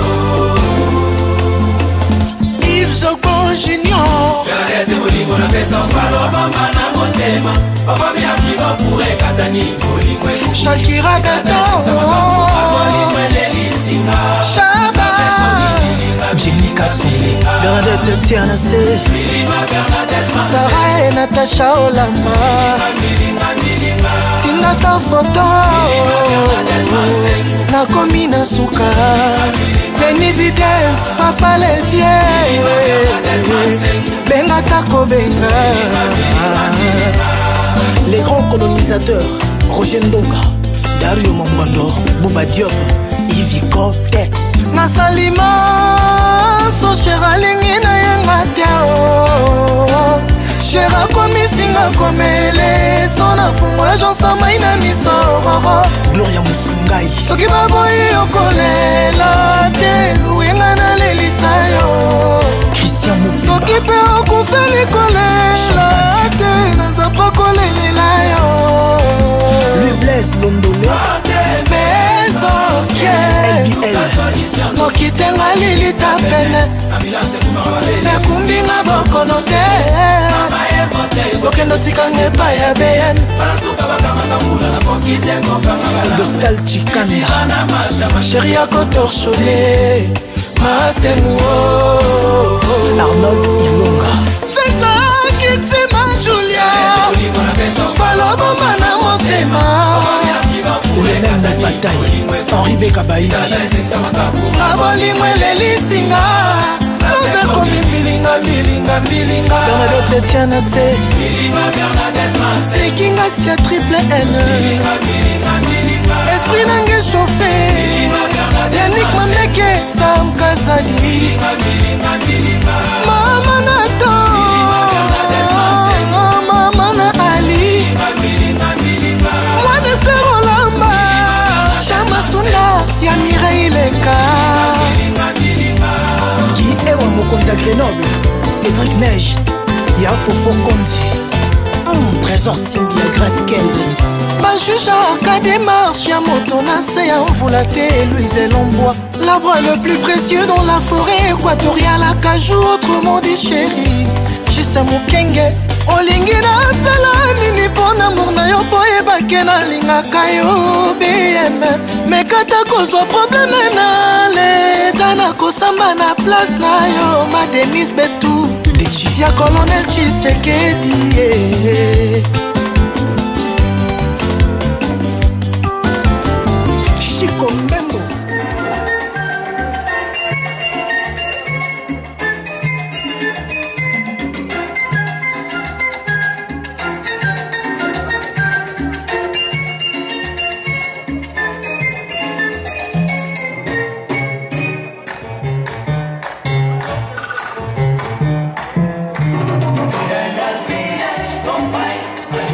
Yves Zogbo Junior Bernadette Bolingo na pesa ufalo bamba na motema papa mi arriva pour ekatani Bolingo Shakira Beto Shaba Jimmy Kassou Bernadette Tiana C Sarah et Natacha Olama Tina ta photo Nakomi na suka Lenny Bidens Papa les vieux Benga tako benga Les grands colonisateurs Roger Ndonga Dario Mambando Bouba Diop Yves Kote Nasalima So shera lingi na yenga teo Shera komisinga komele Sona fungo la jonsa maina misoro Gloria Musungai Soki baboyi okolela te Luenga na lelisa yo Christian Moukiba Soki pe okufeli kolela te Nazapa kolelela yo Lui Blaise Londole Bezoke L B L Mokitenga lilita pene Nekumbinga bokono te Bokendo tikanga epa ya beyen Dostal Chikanda Chérie ya kotorchone Masemuo Arnold Ilonga Fesa kitima Julia Faloboma na motema Le même de bataille Henri Beka Baïti Abolimwe lelisinga Ove komi mbilinga mbilinga mbilinga Bernadette Tiana C Likinga sia triple N Esprit nange chauffé Yannick Mameke Sam Kazali Mama Nato Mama na Ali Mwana Esther Olamba Chama Sunda Ya Mireille Leka Qui est au Mokonza Grenoble Cédric Neige Ya Fofo Kondi hum, Trésor Simbi ya Grace Kell Bajuge à démarche ya moto na se ya mvula te Louise Lombois l'arbre le plus précieux dans la forêt équatoriale à Cajou autrement dit chéri Jisa Mokenge olingi na sala nini pona amour na yo po ebake nalingaka yo B M mekata kozwa probleme na leta na kosamba na place na yo ma Denise Betu ya colonel Tshisekedi yeah. Chico Mbembo Don't fight.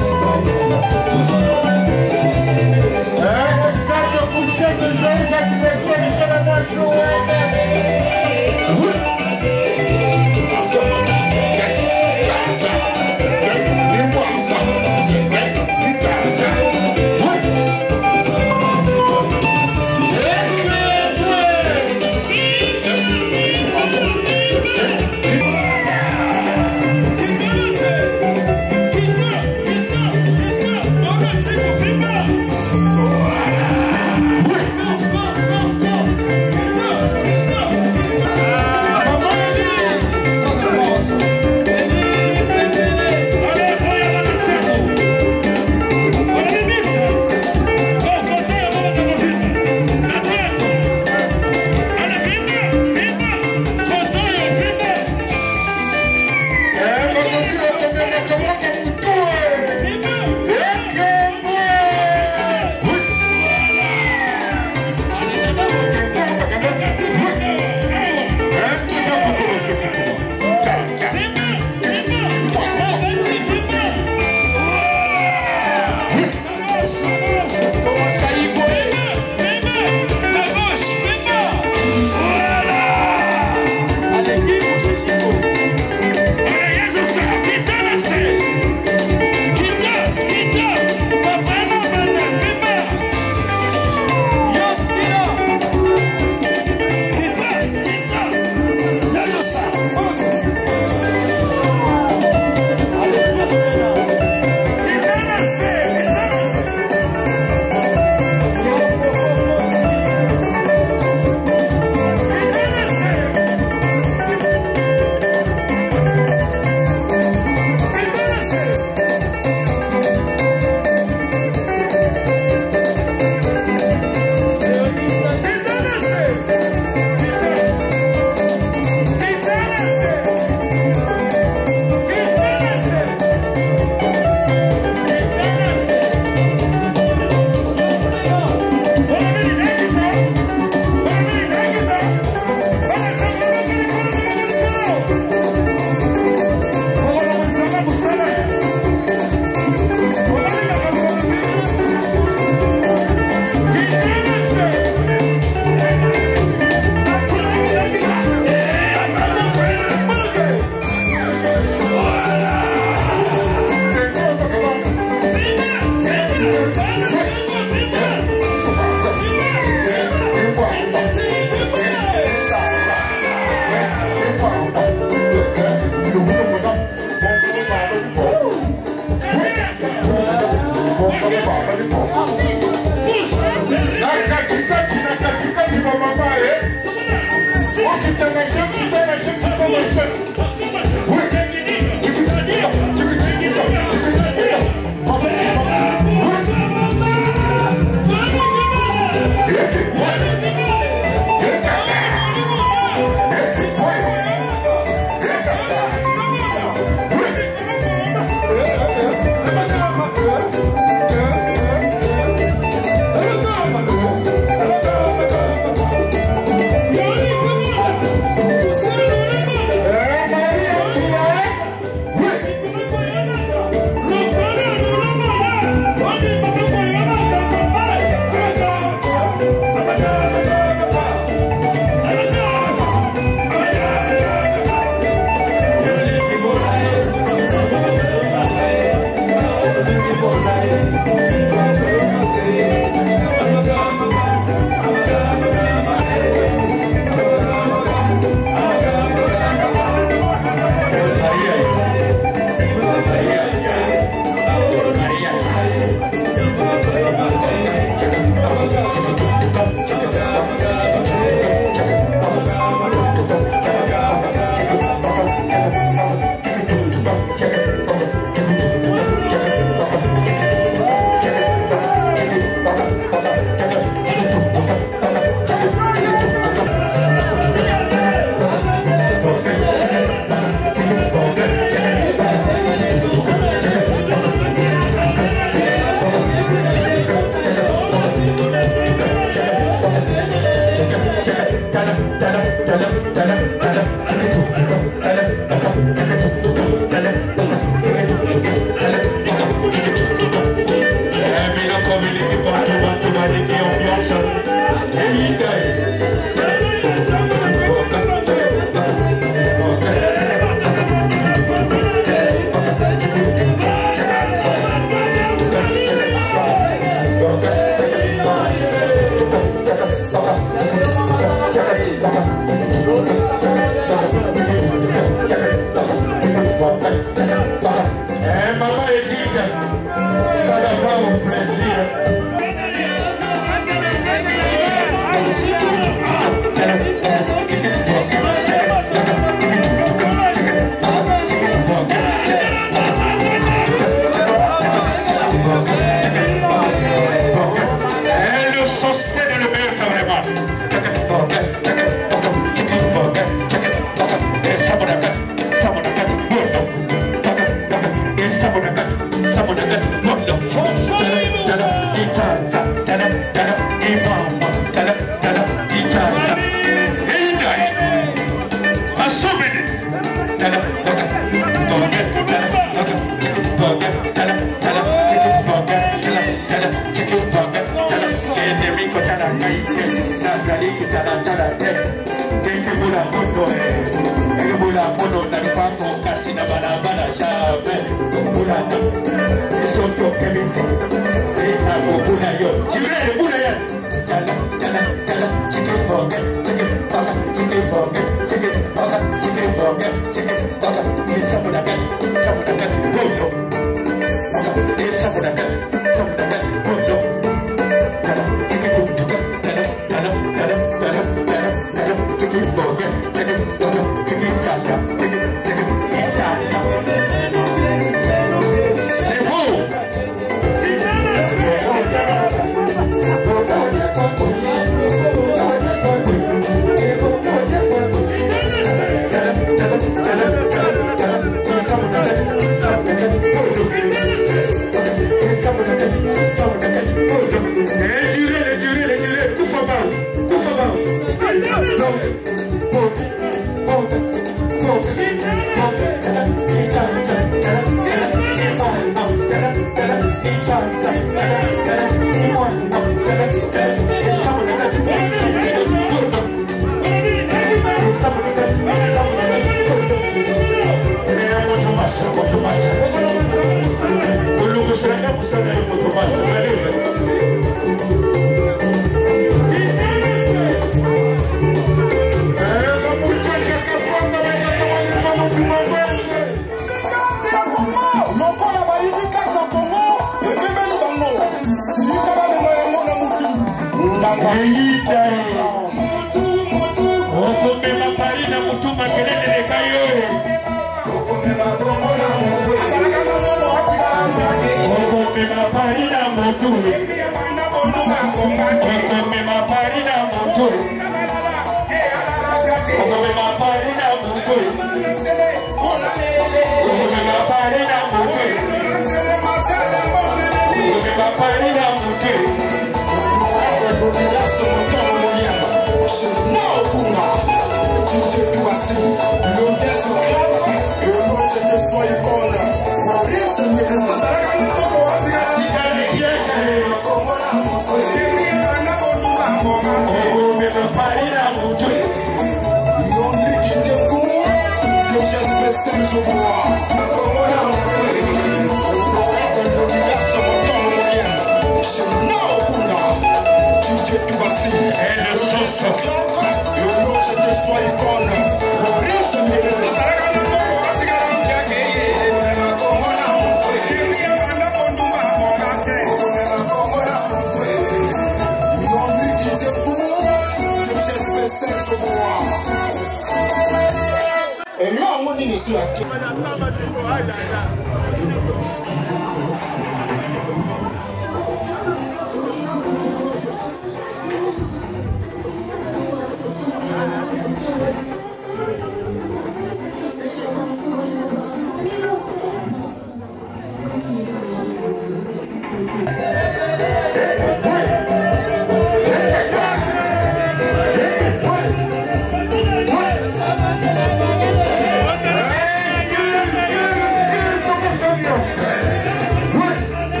What?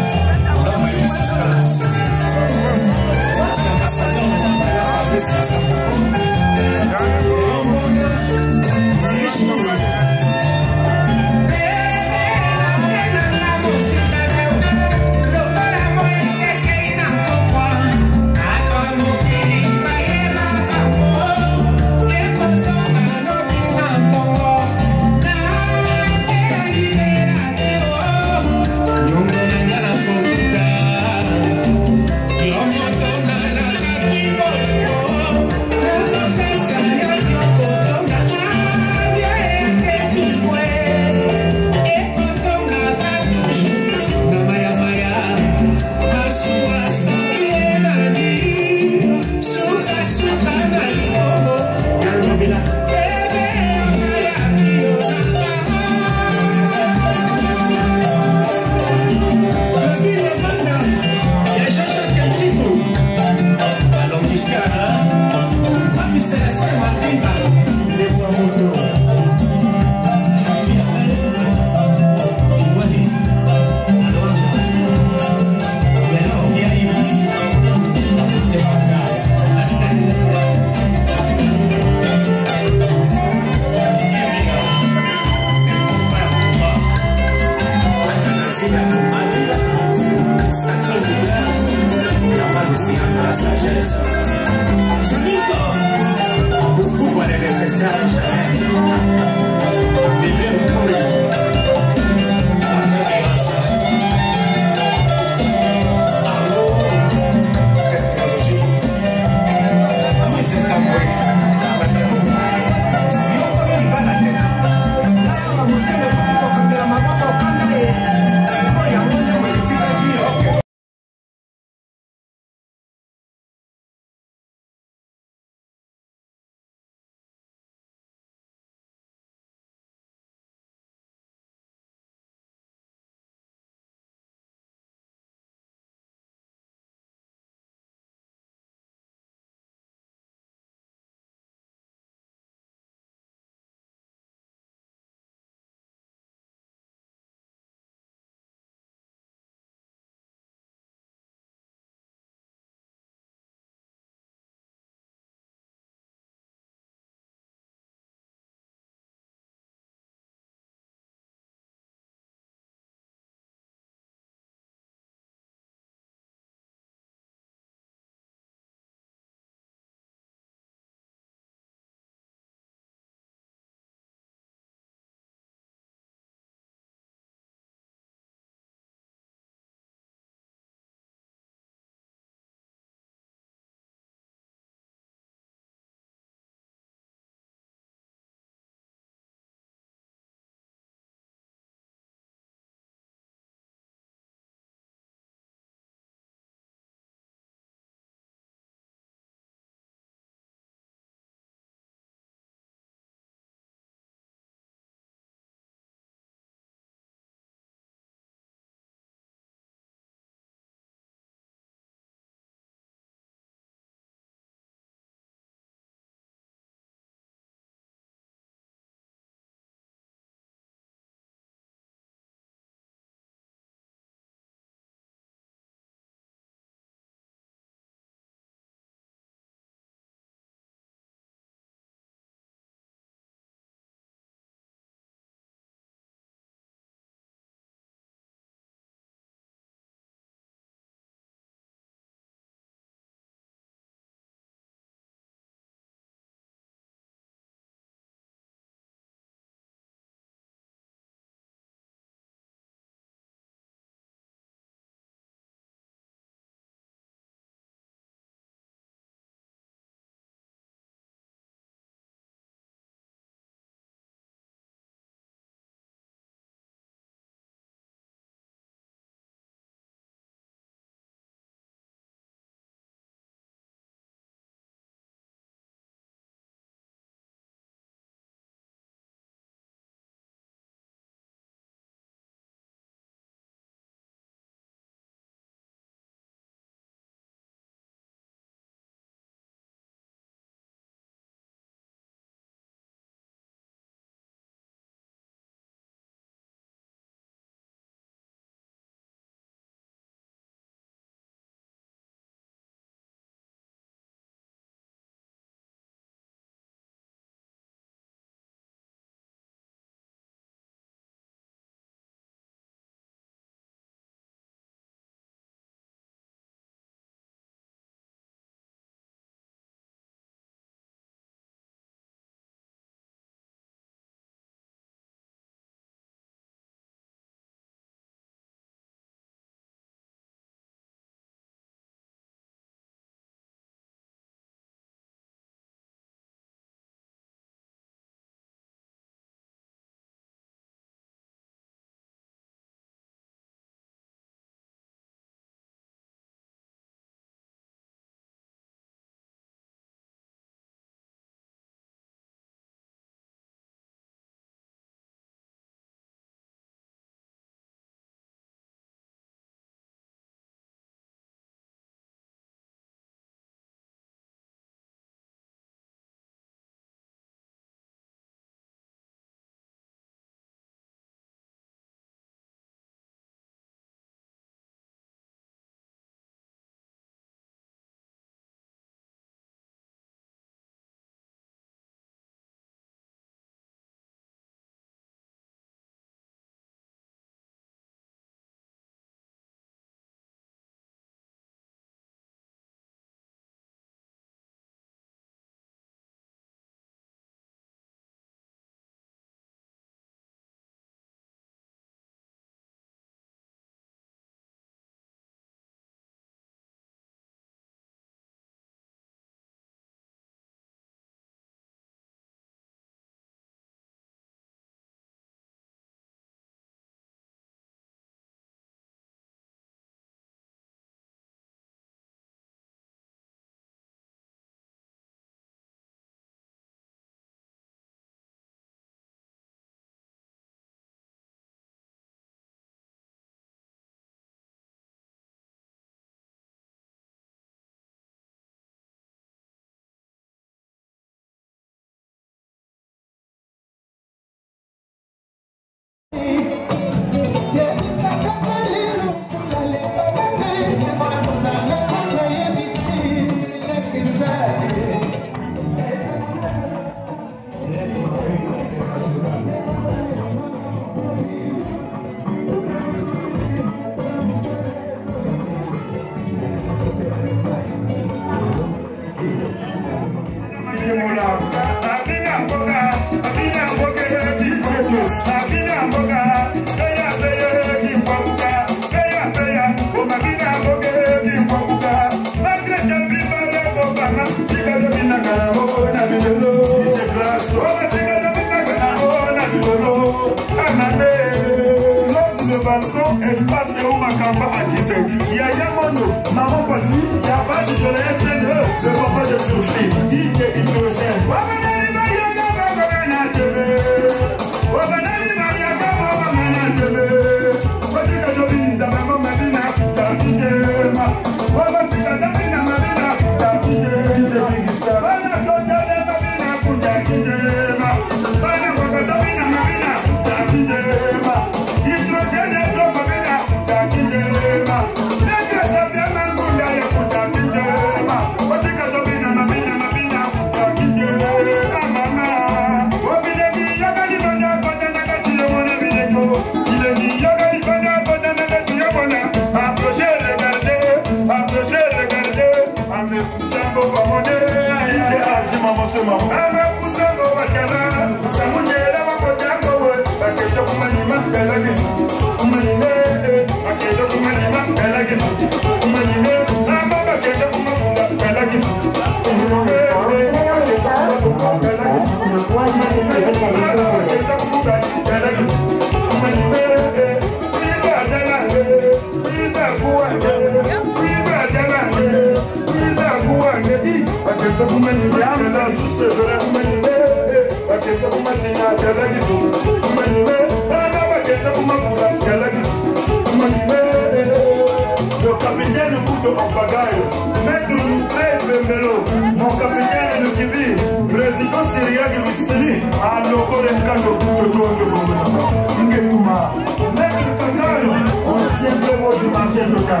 Yaya Mono, Maman Pati, Yabashi de la S N E, le papa de Turfi, Ike Hydrogène. Wabanani Mariaga, Wabana Tebe, Wabanani Mariaga, Wabana Tebe, Watika Dobini, Zabama Mabina, Tabitema, Wabatika Dabina Mabina, Tabitema, Wana Kota de Mabina, Kutakitema, Wana Kota Dabina Mabina, Tabitema, Hydrogène de Mabina, Tabitema, Neka Sabiama Munda ya Kutakitema, Watika Dobina Mabina Mabina, Tabitema, Mama, Wabinegi Yagani Banda Banda Nagati Yamona Bineko, Ilegi Yagani Banda Banda Nagati Yamona, approchez, regardez, approchez, regardez, Ame Kusambo Bamone, Aïe, Aïe, Maman se maman, Ame Kusambo Wakana, Samunela Wakotango, Paketo Kumanima, Pelagiti, Kumanime, Paketo Kumanima, Pelagiti, Kumanime, Nama Paketo Kumafunda, Pelagiti, Kumanime, Paketo Pelagiti, Kumanime, Paketo Kumugani, Pelagiti, Kumanime, Priza Delande, Priza Kuande, Priza Delande, Priza Kuande, Paketo Kumanime, Amela Susevera Kumanime, Paketo Kumasina, Pelagiti, Kumanime, Nama Paketo Kumafunda, Pelagiti, Kumanime, le capitaine Boudo en bagaille, Maître Loutré Bembelo, mon capitaine le Kibi, président Syriac Vitsili, à l'Oko de Kando Boudo de Bongosama, Ngetouma, Maître Kagalo, ancien prévôt du marché local.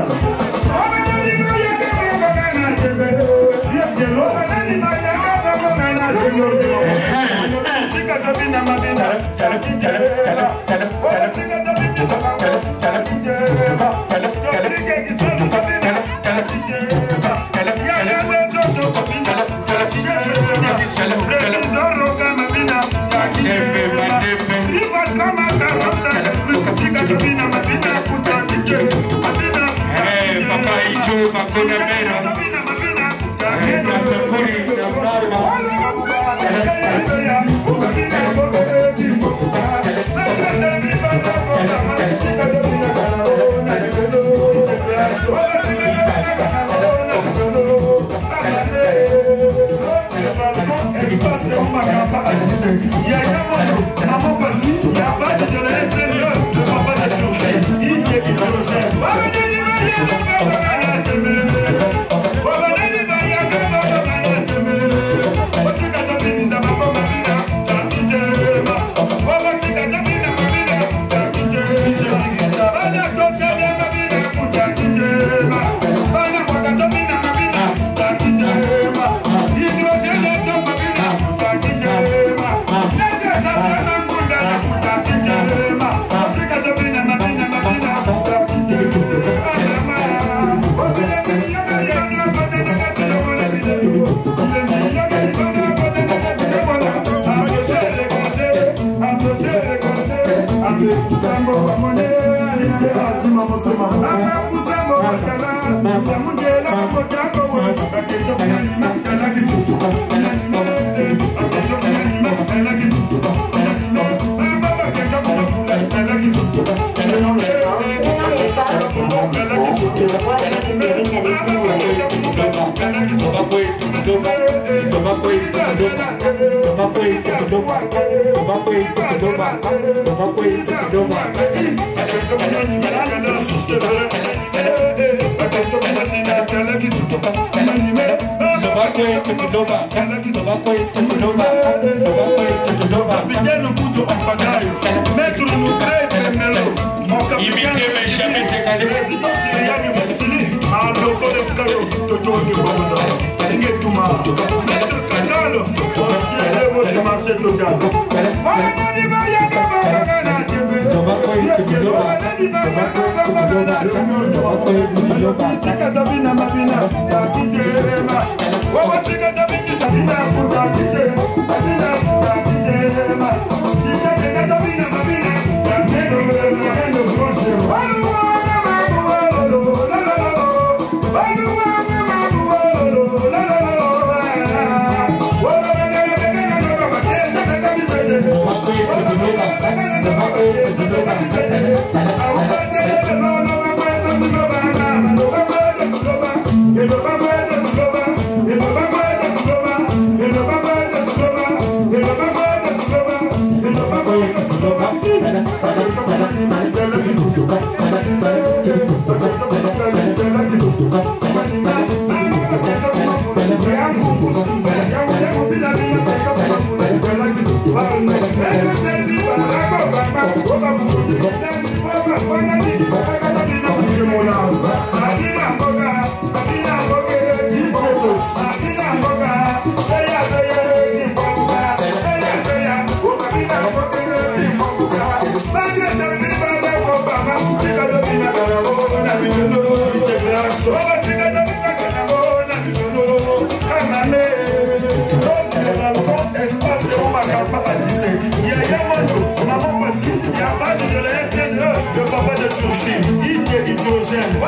Le papa de Turchi, il est hydrogène.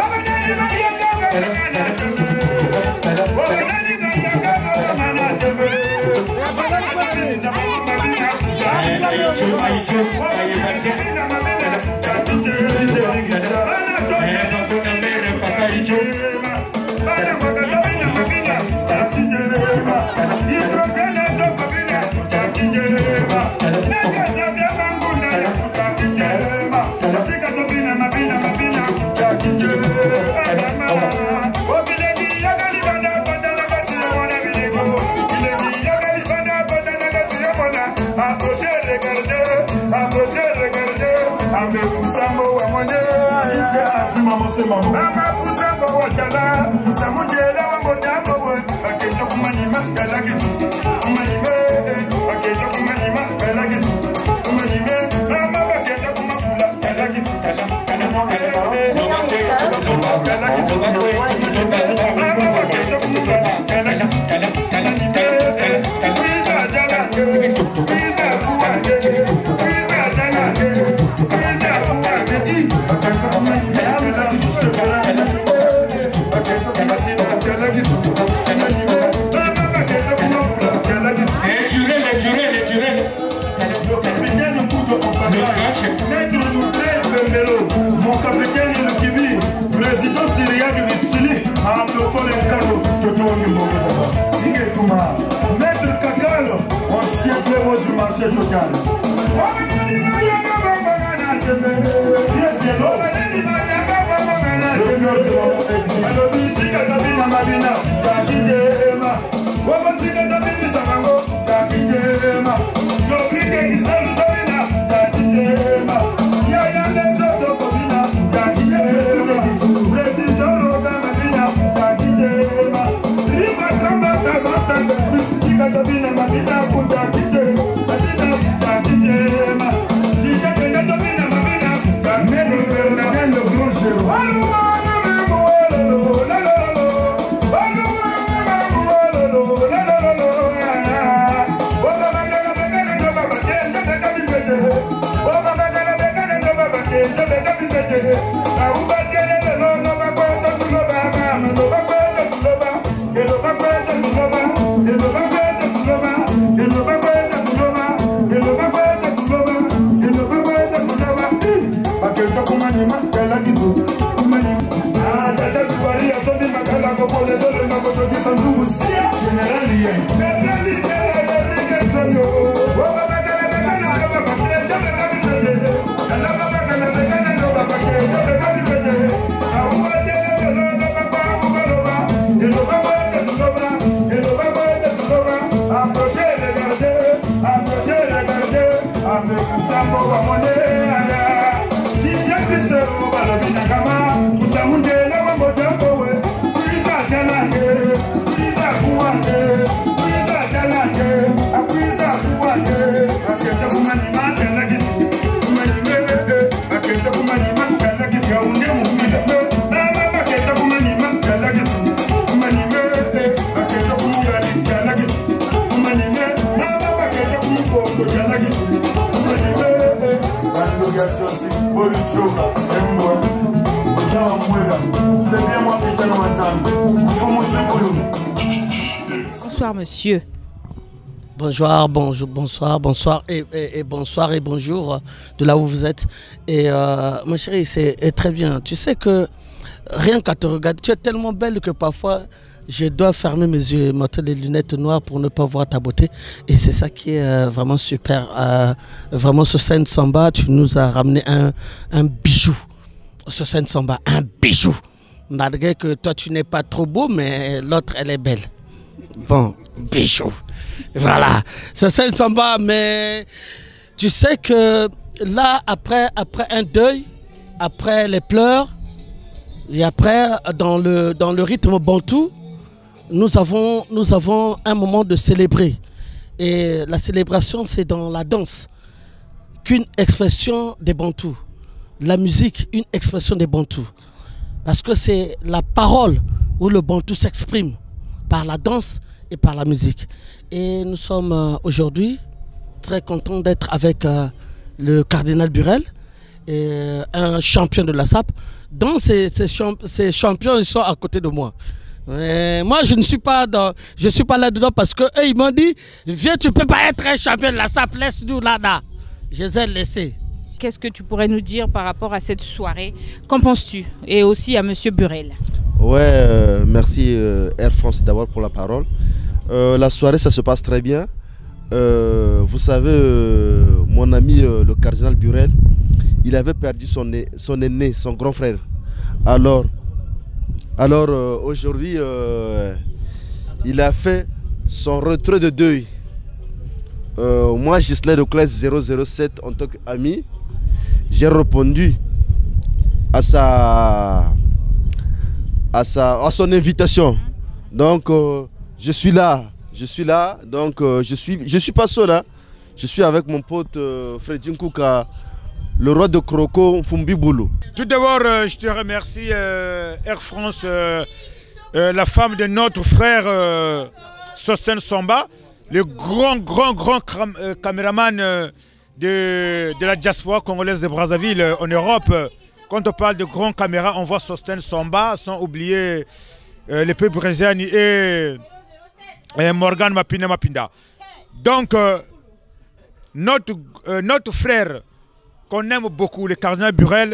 Mama Pusambo Wakala, Samujela Wambodapo, Paketo Kumanima, Galagit, Kumanime, Paketo Kumanima, Galagit, Kumanime, Mama Paketo Kumafula, Galagit, Mama Paketo Kumafula, Galagit, Pisa Jalake, Pisa Buane, Pisa Jalake, Pisa Buane, Paketo Kumanima. Mon capitaine le Kivi, président syriac Vitsili, a bloqué le cadeau de Tony Mokosa. Iguetouma, maître Kakalo, ancien plémo du marché total. Bonsoir monsieur. Bonjour, bonjour, bonsoir, bonsoir et, et, et bonsoir et bonjour de là où vous êtes. Et euh, ma chérie, c'est très bien. Tu sais que rien qu'à te regarder, tu es tellement belle que parfois je dois fermer mes yeux, mettre les lunettes noires pour ne pas voir ta beauté. Et c'est ça qui est euh, vraiment super. Euh, vraiment, sur scène Samba, tu nous as ramené un, un bijou. Sur scène Samba, un bijou. Malgré que toi, tu n'es pas trop beau, mais l'autre, elle est belle. Bon, bijou. Voilà. Sur scène Samba, mais tu sais que là, après, après un deuil, après les pleurs, Et après, dans le, dans le rythme bantou, nous avons, nous avons un moment de célébrer. Et la célébration, c'est dans la danse qu'une expression des bantous. La musique, une expression des bantous. Parce que c'est la parole où le bantou s'exprime par la danse et par la musique. Et nous sommes euh, aujourd'hui très contents d'être avec euh, le cardinal Burel, et, euh, un champion de la S A P. Donc ces, ces, champ ces champions, ils sont à côté de moi. Et moi, je ne suis pas dans, je suis pas là-dedans parce que eux, ils m'ont dit, viens, tu peux pas être un champion de la S A P, laisse-nous là-là. Je les ai laissés. Qu'est-ce que tu pourrais nous dire par rapport à cette soirée? Qu'en penses-tu? Et aussi à Monsieur Burel. Ouais, euh, merci euh, Air France d'abord pour la parole. Euh, la soirée, ça se passe très bien. Euh, vous savez, euh, mon ami euh, le cardinal Burel, il avait perdu son, son aîné, son grand frère. Alors, alors euh, aujourd'hui, euh, il a fait son retrait de deuil. Euh, moi, Gislain de classe zéro zéro sept, en tant qu'ami, j'ai répondu à sa, à sa, à son invitation. Donc, euh, je suis là, je suis là. Donc, euh, je suis, je suis pas seul. Hein. Je suis avec mon pote euh, Freddy Nkouka, le roi de Croco, Fumbi Boulou. Tout d'abord, euh, je te remercie euh, Air France, euh, euh, la femme de notre frère euh, Sosten Samba, le grand, grand, grand cam euh, caméraman euh, de, de la diaspora congolaise de Brazzaville euh, en Europe. Quand on parle de grands caméras, on voit Sosten Samba, sans oublier euh, les peuples brésiliens et, et Morgan Mapina Mapinda. Donc, euh, notre, euh, notre frère qu'on aime beaucoup, le cardinal Burel,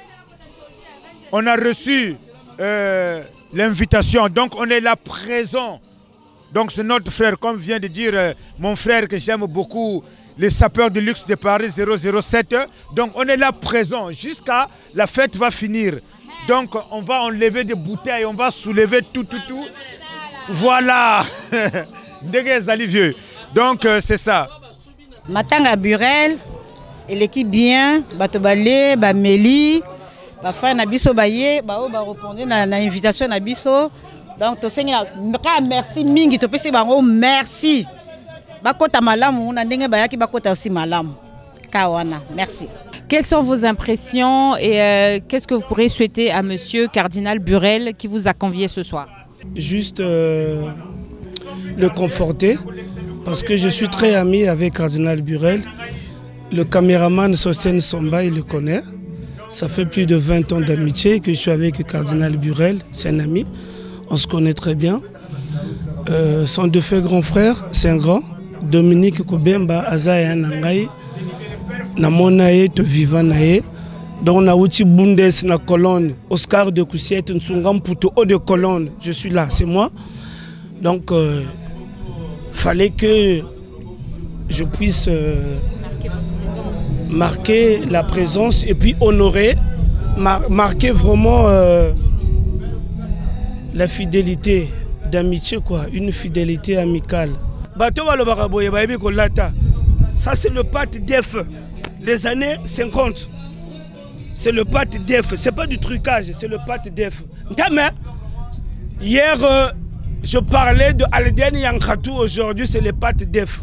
on a reçu euh, l'invitation, donc on est là présent. Donc c'est notre frère, comme vient de dire euh, mon frère que j'aime beaucoup, les sapeurs de luxe de Paris zéro zéro sept. Donc on est là présent jusqu'à la fête va finir. Donc on va enlever des bouteilles, on va soulever tout, tout, tout. Voilà. vieux. Donc euh, c'est ça. Matanga Burel, il est qui bien, Batobale, Bameli, Bafa Nabiso Baye, Bao ba répondre na invitation Nabiso. Donc to sengi merci mingi to pesi bango merci. Bakota malamu na ndenge bayaki bakota aussi malamu. Kawana, merci. Quelles sont vos impressions et euh, qu'est-ce que vous pourriez souhaiter à Monsieur Cardinal Burel qui vous a convié ce soir? Juste euh, le conforter parce que je suis très ami avec Cardinal Burel. Le caméraman Sosten Samba, il le connaît. Ça fait plus de vingt ans d'amitié que je suis avec le Cardinal Burel, c'est un ami. On se connaît très bien. Euh, son deux faits grands frères, c'est un grand. Dominique Kobemba, Azaya Nangaï, Namonae, te vivant nae. Donc on a outil Bundes na colonne, Oscar de Coussiette, Nsungam Pouto, haut de colonne. Je suis là, c'est moi. Donc, euh, fallait que je puisse euh, marquer la présence et puis honorer, mar marquer vraiment euh, la fidélité d'amitié, quoi, une fidélité amicale. Ça c'est le pâte d'Ef des années cinquante. C'est le pâte d'Ef, c'est pas du trucage, c'est le pâte d'Ef. Hier, euh, je parlais de Alden Yankatou, aujourd'hui c'est le pâte d'Ef.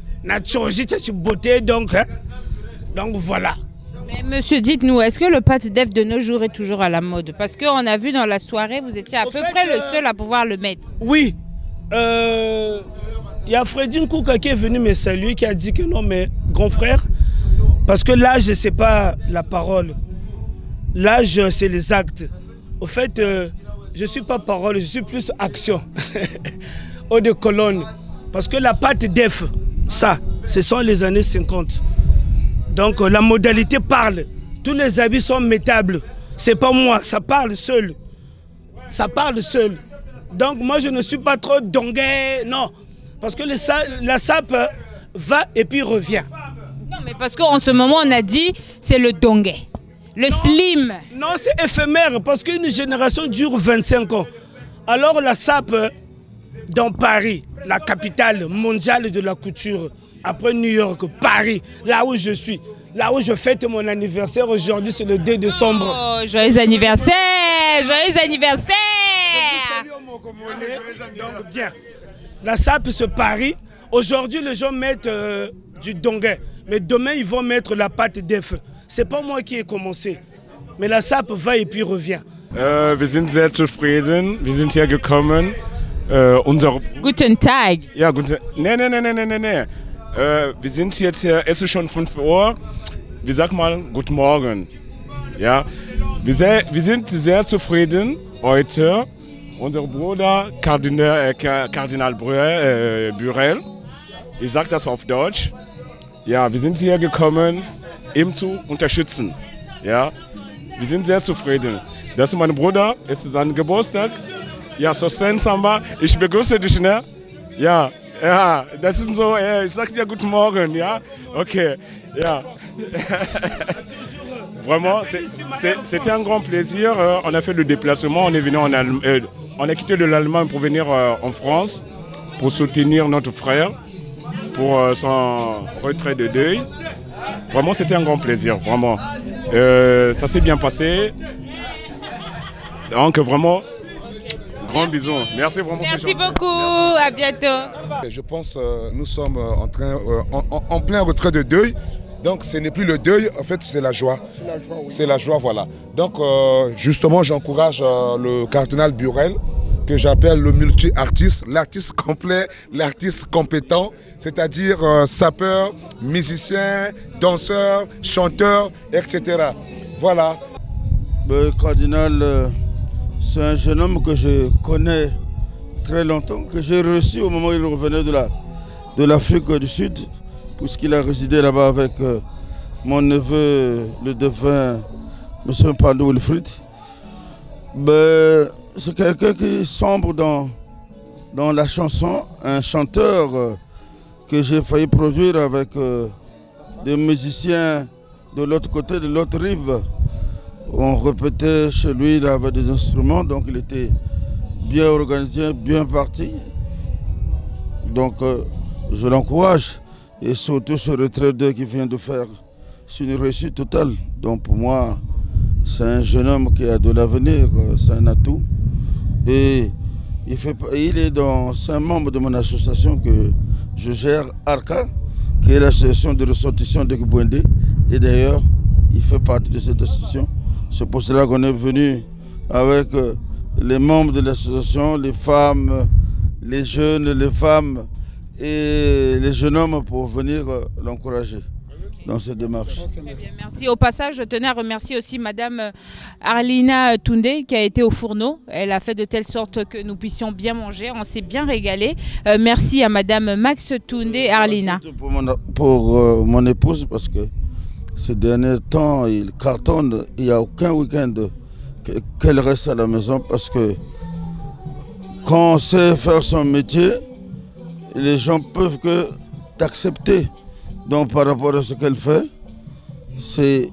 Donc, hein? Donc voilà. Mais monsieur, dites-nous, est-ce que le pâte d'Ef de nos jours est toujours à la mode? Parce qu'on a vu dans la soirée, vous étiez à Au peu fait, près euh... le seul à pouvoir le mettre. Oui. Il euh, y a Freddy Nkouka qui est venu me saluer, qui a dit que non, mais grand frère, parce que l'âge, c'est pas la parole. L'âge, c'est les actes. Au fait, euh, je ne suis pas parole, je suis plus action. Eau de colonne. Parce que la pâte d'Ef, ça, ce sont les années cinquante. Donc la modalité parle. Tous les habits sont mettables. C'est pas moi, ça parle seul. Ça parle seul. Donc moi je ne suis pas trop dongué, non. Parce que le, la S A P va et puis revient. Non mais parce qu'en ce moment on a dit c'est le dongué. Le non, slim. Non, c'est éphémère parce qu'une génération dure vingt-cinq ans. Alors la S A P dans Paris, la capitale mondiale de la couture, après New York, Paris, là où je suis, Là où je fête mon anniversaire aujourd'hui, c'est le deux décembre. Oh, joyeux anniversaire! Joyeux anniversaire! Donc, bien. La S A P se parie. Aujourd'hui, les gens mettent euh, du donguet. Mais demain, ils vont mettre la pâte d'œuf. C'est pas moi qui ai commencé. Mais la S A P va et puis revient. Äh, wir sind sehr zufrieden. Wir sind hier gekommen. Äh, unser Guten Tag. Ja, guten Tag. Nee, nee, nee, nee, nee, nee. Äh, wir sind jetzt hier, es ist schon fünf Uhr. Wir sagen mal, guten Morgen. Ja, wir, sehr, wir sind sehr zufrieden heute. Unser Bruder Kardinal, äh, Kardinal Burel, äh, Burel, ich sage das auf Deutsch. Ja, wir sind hier gekommen, ihm zu unterstützen. Ja, wir sind sehr zufrieden. Das ist mein Bruder, es ist sein Geburtstag. Ja, Sosten Samba, ich begrüße dich, ne? Ja, ja, das ist so, äh, ich sag dir guten Morgen, ja? Okay, ja. Vraiment, c'était un grand plaisir. On a fait le déplacement, on est venu en Allemagne, euh, on a quitté de l'Allemagne pour venir euh, en France pour soutenir notre frère pour euh, son retrait de deuil. Vraiment, c'était un grand plaisir, vraiment. Euh, ça s'est bien passé. Donc vraiment, grand bisous. Merci vraiment. Merci beaucoup. Merci. À bientôt. Je pense que euh, nous sommes en, train, euh, en, en, en plein retrait de deuil. Donc ce n'est plus le deuil, en fait c'est la joie. C'est la, oui. la joie, voilà. Donc euh, justement j'encourage euh, le cardinal Burel, que j'appelle le multi-artiste, l'artiste complet, l'artiste compétent, c'est-à-dire euh, sapeur, musicien, danseur, chanteur, et cetera. Voilà. Le cardinal, euh, c'est un jeune homme que je connais très longtemps, que j'ai reçu au moment où il revenait de la, de l'Afrique du Sud, puisqu'il a résidé là-bas avec euh, mon neveu, le défunt M. Pandou Wilfried. Ben, c'est quelqu'un qui sombre dans, dans la chanson, un chanteur euh, que j'ai failli produire avec euh, des musiciens de l'autre côté, de l'autre rive. On répétait chez lui, il avait des instruments, donc il était bien organisé, bien parti. Donc euh, je l'encourage. Et surtout ce retrait d'eux qu'il vient de faire, c'est une réussite totale. Donc pour moi, c'est un jeune homme qui a de l'avenir, c'est un atout. Et il, fait, il est dans, c'est un membre de mon association que je gère, ARCA, qui est l'association de ressortissants de Kibouendé. Et d'ailleurs, il fait partie de cette association. C'est pour cela qu'on est venu avec les membres de l'association, les femmes, les jeunes, les femmes, et les jeunes hommes pour venir l'encourager dans cette démarche. Merci. Au passage, je tenais à remercier aussi Madame Arlina Toundé qui a été au fourneau. Elle a fait de telle sorte que nous puissions bien manger. On s'est bien régalé. Euh, merci à Madame Max Toundé Arlina. Pour mon, pour, euh, mon épouse, parce que ces derniers temps, il cartonne. Il n'y a aucun week-end qu'elle reste à la maison parce que quand on sait faire son métier, les gens peuvent que t'accepter. Donc par rapport à ce qu'elle fait, c'est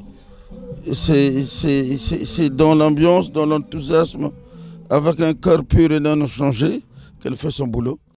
dans l'ambiance, dans l'enthousiasme, avec un cœur pur et non changé, qu'elle fait son boulot.